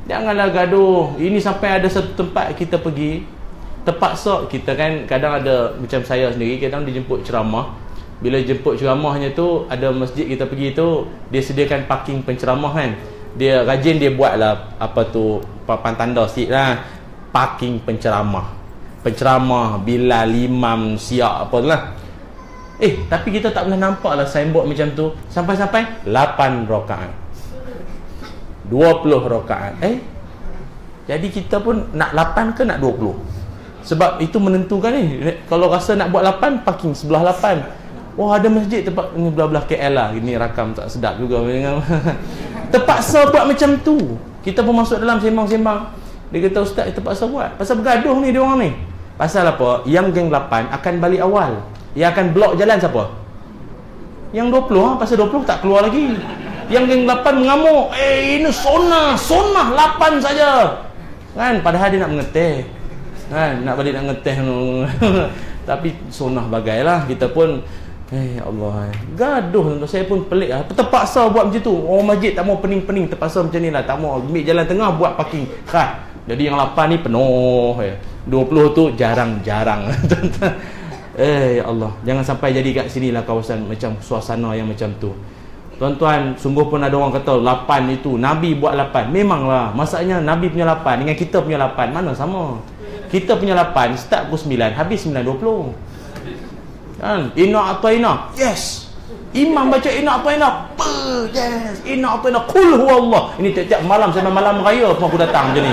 Janganlah gaduh. Ini sampai ada satu tempat kita pergi, terpaksa kita kan, kadang ada macam saya sendiri, kadang dijemput ceramah. Bila jemput ceramahnya tu, ada masjid kita pergi tu, dia sediakan parking penceramah kan. Dia rajin dia buat lah apa tu, papan tanda sikit lah, parking penceramah. Penceramah, Bilal, Imam, siap apa tu lah. Eh, tapi kita tak pernah nampak lah signboard macam tu. Sampai-sampai lapan rakaat, dua puluh rakaat. Eh, jadi kita pun nak lapan ke nak dua puluh? Sebab itu menentukan ni. Kalau rasa nak buat lapan, parking sebelah lapan. Wah, ada masjid tempat ni belah-belah K L lah. Ini rakam tak sedap juga. Terpaksa buat macam tu. Kita pun masuk dalam sembang-sembang. Dia kata, ustaz, terpaksa buat. Pasal bergaduh ni dia orang ni. Pasal apa? Yang geng lapan akan balik awal. Yang akan blok jalan siapa? Yang dua puluh ha? Pasal dua puluh tak keluar lagi. Yang geng lapan mengamuk. Eh, ini sonah. Sonah lapan saja. Kan? Padahal dia nak mengeteh. Kan? Nak balik nak ngeteh. Tapi sonah bagailah. Kita pun, eh Allah, gaduh. Saya pun pelik lah. Terpaksa buat macam tu. Orang masjid tak mau pening-pening, terpaksa macam ni lah. Tak mau ambil jalan tengah, buat parking khas. Jadi yang lapan ni penuh ya. dua puluh tu jarang-jarang. Eh ya Allah, jangan sampai jadi kat sini lah kawasan macam suasana yang macam tu. Tuan-tuan, sungguh pun ada orang kata lapan itu, Nabi buat lapan. Memanglah, masalahnya Nabi punya lapan dengan kita punya lapan mana sama. Kita punya lapan start pukul sembilan, habis sembilan dua puluh. Kan? Inna ataina. Yes. Imam baca inna ataina. Yes. Inna ataina. Qul huwallah. Ini tiap-tiap malam sampai malam raya pun aku datang macam ni.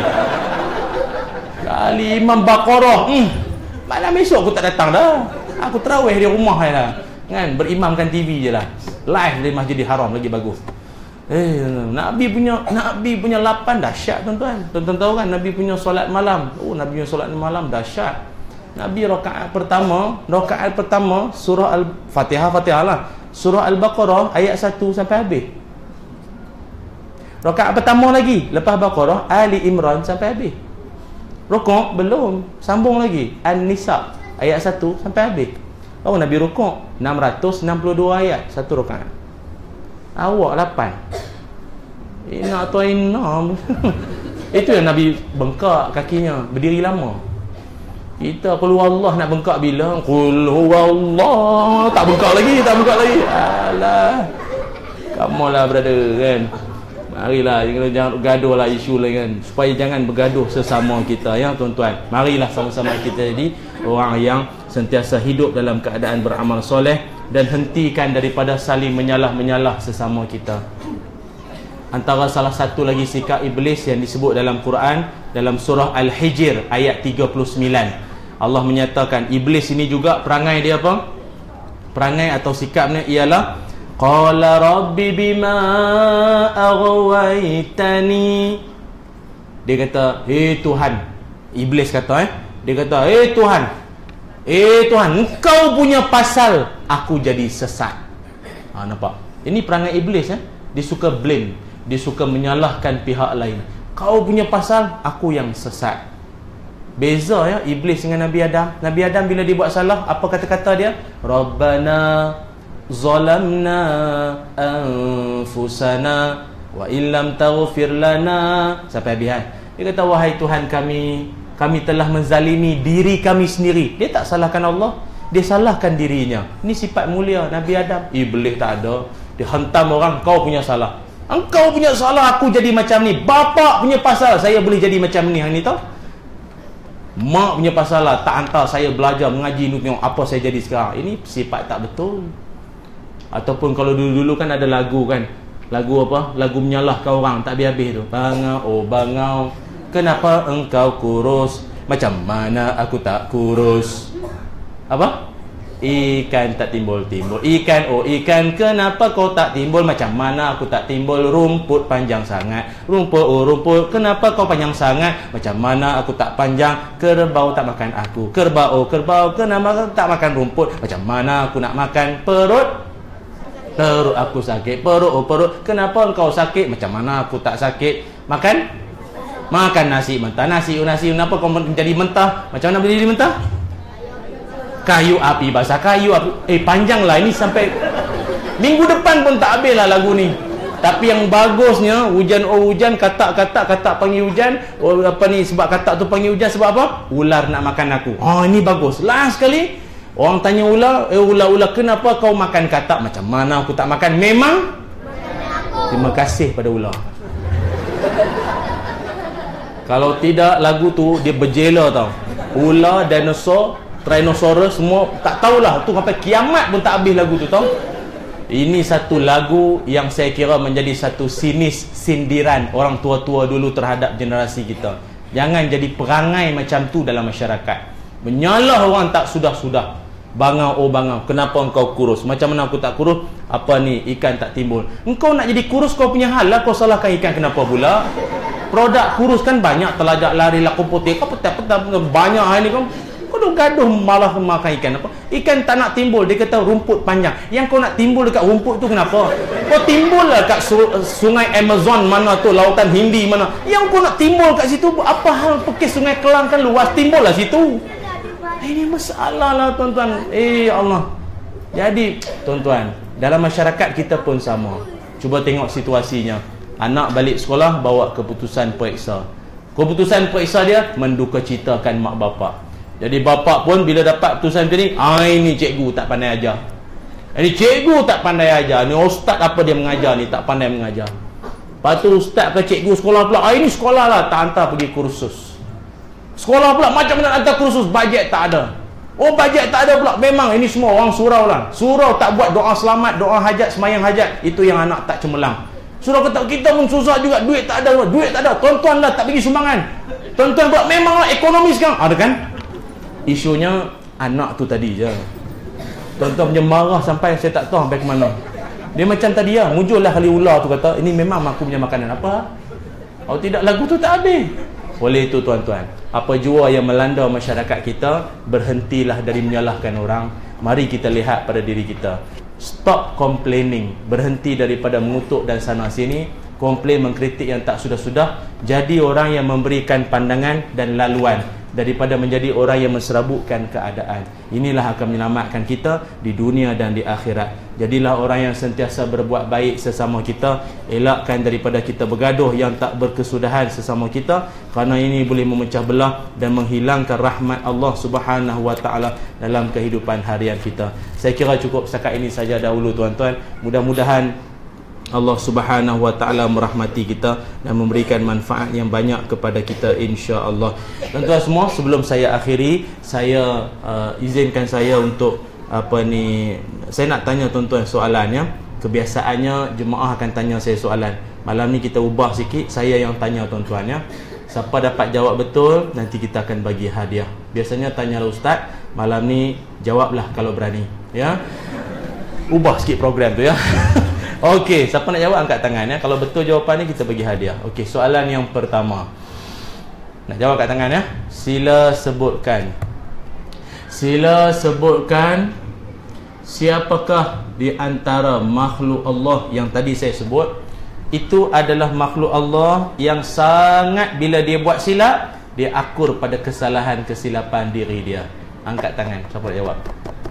Kali Imam Baqarah. Hmm. Malam esok aku tak datang dah. Aku tarawih di rumah je lah. Kan? Berimamkan T V je lah. Live dari Masjidil Haram lagi bagus. Eh, Nabi punya Nabi punya lapan dahsyat tuan-tuan. Tuan-tuan tahu kan Nabi punya solat malam. Oh, Nabi punya solat malam dahsyat. Nabi rakaat pertama, rakaat pertama surah Al-Fatihah, Fatihah lah. Surah Al-Baqarah ayat satu sampai habis. Rakaat pertama lagi, lepas Baqarah Ali Imran sampai habis. Rukuk belum, sambung lagi An-Nisa ayat satu sampai habis. Oh, Nabi rukuk enam ratus enam puluh dua ayat satu rakaat. Awak lapan. Inna atau inna. Itu yang Nabi bengkak kakinya, berdiri lama. Kita qul huwallah nak bengkak bila? Qul huwallah. Tak bengkak lagi, tak bengkak lagi. Alah. Come on lah brother kan. Marilah, jangan gaduh lah isu lah kan. Supaya jangan bergaduh sesama kita ya tuan-tuan. Marilah sama-sama kita jadi orang yang sentiasa hidup dalam keadaan beramal soleh dan hentikan daripada saling menyalah-menyalah sesama kita. Antara salah satu lagi sikap iblis yang disebut dalam Quran, dalam surah Al-Hijr ayat tiga puluh sembilan, Allah menyatakan iblis ini juga perangai dia apa? Perangai atau sikapnya ialah qala rabbi bima aghwaytani. Dia kata, "Hei Tuhan." Iblis kata eh, dia kata, "Hei Tuhan. Eh Tuhan, engkau punya pasal aku jadi sesat." Ha, nampak? Ini perangai iblis eh. Dia suka blame, dia suka menyalahkan pihak lain. Kau punya pasal, aku yang sesat. Beza ya iblis dengan Nabi Adam. Nabi Adam bila dia buat salah, apa kata-kata dia? Rabbana zalamna anfusana wa illam taghfir lana. Sampai habis. Dia kata, wahai Tuhan kami, kami telah menzalimi diri kami sendiri. Dia tak salahkan Allah, dia salahkan dirinya. Ini sifat mulia Nabi Adam. Iblis tak ada. Dia hentam orang, kau punya salah. Engkau punya salah, aku jadi macam ni. Bapak punya pasal, saya boleh jadi macam ni. Hang ni tahu? Mak punya pasal lah, tak hantar saya belajar mengaji ni, tengok apa saya jadi sekarang. Ini sifat tak betul. Ataupun kalau dulu-dulu kan ada lagu kan, lagu apa? Lagu menyalahkan orang tak habis-habis tu. Bangau, oh bangau, kenapa engkau kurus? Macam mana aku tak kurus? Apa? Ikan tak timbul-timbul. Ikan, oh ikan, kenapa kau tak timbul? Macam mana aku tak timbul? Rumput panjang sangat. Rumput, oh rumput, kenapa kau panjang sangat? Macam mana aku tak panjang? Kerbau tak makan aku. Kerbau, oh kerbau, kenapa kau tak makan rumput? Macam mana aku nak makan? Perut, perut aku sakit. Perut, oh perut, kenapa kau sakit? Macam mana aku tak sakit? Makan? Makan nasi mentah. Nasi, oh nasi, kenapa kau menjadi mentah? Macam mana menjadi mentah? Kayu api basah, kayu api. Eh panjang lah ini sampai minggu depan pun tak habis lah lagu ni. Tapi yang bagusnya, hujan oh hujan, katak-katak, katak panggil hujan. Oh, apa ni, sebab katak tu panggil hujan sebab apa? Ular nak makan aku. Oh, ini bagus. Last sekali, orang tanya ular, eh ular-ular, kenapa kau makan katak? Macam mana aku tak makan? Memang terima kasih pada ular. Kalau tidak, lagu tu dia berjela tau. Ular, dinosaur, Tyrannosaurus semua tak tahulah tu sampai kiamat pun tak habis lagu tu tau. Ini satu lagu yang saya kira menjadi satu sinis sindiran orang tua-tua dulu terhadap generasi kita. Jangan jadi perangai macam tu dalam masyarakat. Menyalah orang tak sudah-sudah. Bangau, oh bangau, kenapa engkau kurus? Macam mana aku tak kurus? Apa ni, ikan tak timbul. Engkau nak jadi kurus, kau punya hal lah. Kau salahkan ikan kenapa pula? Produk kurus kan banyak. Telajak lari, laku putih. Kau petang-petang banyak hari ni kau. Kau dah gaduh malah makan ikan apa? Ikan tak nak timbul, dia kata rumput panjang. Yang kau nak timbul dekat rumput tu kenapa? Kau timbul lah kat sungai Amazon mana tu, lautan Hindi mana. Yang kau nak timbul kat situ, apa hal pekis sungai Kelang kan luas, timbul lah situ. Ini masalah lah tuan-tuan. Eh Allah. Jadi tuan-tuan, dalam masyarakat kita pun sama. Cuba tengok situasinya. Anak balik sekolah bawa keputusan periksa. Keputusan periksa dia mendukacitakan mak bapak. Jadi bapak pun bila dapat keputusan macam ni, ah ini cikgu tak pandai ajar. Ini cikgu tak pandai ajar. Ni ustaz apa dia mengajar ni tak pandai mengajar. Lepas tu ustaz ke cikgu sekolah pula, ah ini sekolah lah tak hantar pergi kursus. Sekolah pula macam mana hantar kursus, bajet tak ada. Oh bajet tak ada pula. Memang ini semua orang surau lah. Surau tak buat doa selamat, doa hajat, semayang hajat. Itu yang anak tak cemerlang. Surau kata kita pun susah juga, duit tak ada, duit tak ada. Tuan-tuan lah tak bagi sumbangan. Tuan-tuan pula memanglah ekonomi sekarang. Ada kan? Isunya anak tu tadi je. Tuan-tuan punya marah sampai saya tak tahu sampai ke mana. Dia macam tadi lah, muncullah kali ular tu kata, ini memang aku punya makanan apa? Kalau tidak lagu tu tak habis. Oleh itu tuan-tuan, apa jua yang melanda masyarakat kita, berhentilah dari menyalahkan orang. Mari kita lihat pada diri kita. Stop complaining. Berhenti daripada mengutuk dan sana sini, komplain, mengkritik yang tak sudah-sudah. Jadi orang yang memberikan pandangan dan laluan, daripada menjadi orang yang menserabutkan keadaan. Inilah akan menyelamatkan kita di dunia dan di akhirat. Jadilah orang yang sentiasa berbuat baik sesama kita. Elakkan daripada kita bergaduh yang tak berkesudahan sesama kita, kerana ini boleh memecah belah dan menghilangkan rahmat Allah Subhanahu wa taala dalam kehidupan harian kita. Saya kira cukup setakat ini saja dahulu tuan-tuan. Mudah-mudahan Allah Subhanahu wa taala merahmati kita dan memberikan manfaat yang banyak kepada kita insya-Allah. Tuan-tuan semua, sebelum saya akhiri, saya uh, izinkan saya untuk apa ni, saya nak tanya tuan-tuan soalan ya. Kebiasaannya jemaah akan tanya saya soalan. Malam ni kita ubah sikit, saya yang tanya tuan-tuan ya. Siapa dapat jawab betul, nanti kita akan bagi hadiah. Biasanya tanyalah ustaz, malam ni jawablah kalau berani ya. Ubah sikit program tu ya. Okey, siapa nak jawab angkat tangan ya. Kalau betul jawapan ni kita bagi hadiah. Okey, soalan yang pertama. Nak jawab angkat tangan ya. Sila sebutkan. Sila sebutkan siapakah di antara makhluk Allah yang tadi saya sebut, itu adalah makhluk Allah yang sangat bila dia buat silap, dia akur pada kesalahan kesilapan diri dia. Angkat tangan. Siapa nak jawab?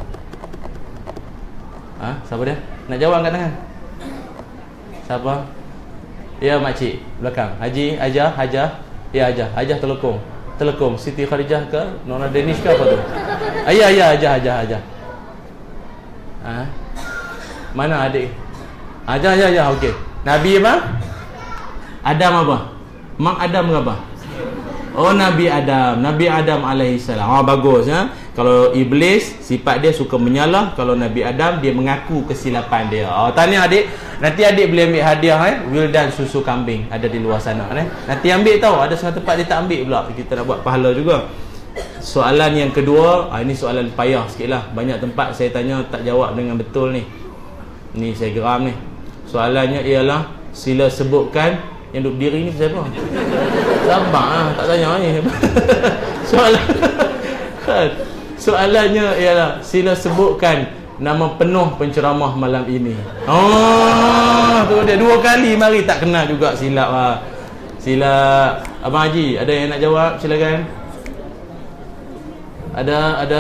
Ha? Siapa dia? Nak jawab angkat tangan. Siapa? Ya makcik belakang. Haji, Hajah, Hajah. Ya Hajah, Hajah Telekong. Telekong, Siti Kharijah ke? Nona Danish ke apa tu? Ayah, ayah, Hajah, Hajah, Hajah. Ha? Mana adik? Hajah, Hajah, Hajah, okey. Nabi apa? Adam apa? Mak Adam ke apa? Oh Nabi Adam. Nabi Adam alaihissalam. Oh bagus ya. Kalau iblis sifat dia suka menyalah, kalau Nabi Adam dia mengaku kesilapan dia. Oh tahniah adik. Nanti adik boleh ambil hadiah eh. Wildan susu kambing ada di luar sana eh. Nanti ambil tahu, ada setengah tempat dia tak ambil pula. Kita nak buat pahala juga. Soalan yang kedua, ah, ini soalan payah sikitlah. Banyak tempat saya tanya tak jawab dengan betul ni. Ni saya geram ni. Soalannya ialah sila sebutkan yang duduk diri ni siapa? Sabar ah, tak tanya ni. Soalan Soalannya ialah sila sebutkan nama penuh penceramah malam ini. Oh, tu dia dua kali mari tak kenal juga, silap ah. Sila Abang Haji, ada yang nak jawab? Silakan. Ada ada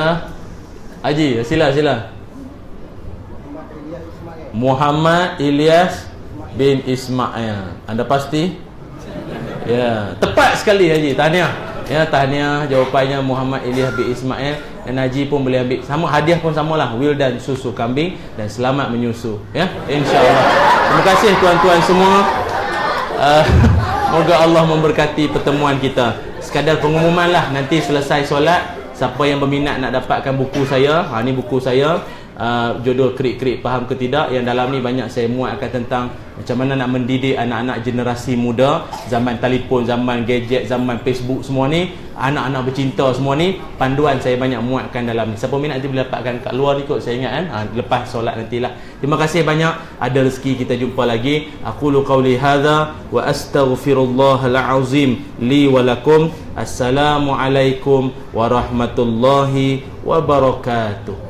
Haji, sila sila. Muhammad Ilyas bin Ismail. Anda pasti? Ya, tepat sekali Haji. Tahniah. Ya, tahniah. Jawapannya Muhammad Ilyas bin Ismail. Dan Haji pun boleh ambil sama, hadiah pun samalah, wil dan susu kambing, dan selamat menyusu, ya, insya-Allah. Terima kasih tuan-tuan semua. Uh, Moga Allah memberkati pertemuan kita. Sekadar pengumuman lah, nanti selesai solat, siapa yang berminat nak dapatkan buku saya, ha, ni buku saya, uh, judul Krik-Krik Faham ke Tidak, yang dalam ni banyak saya muatkan tentang macam mana nak mendidik anak-anak generasi muda, zaman telefon, zaman gadget, zaman Facebook semua ni, anak-anak bercinta semua ni, panduan saya banyak muatkan dalam ni. Siapa minat nanti boleh dapatkan kat luar ni kot, saya ingat kan, ha, lepas solat nantilah. Terima kasih banyak, ada rezeki kita jumpa lagi. Aqulu qawli hadza wa astaghfirullahal azim li wa lakum. Assalamualaikum warahmatullahi wabarakatuh.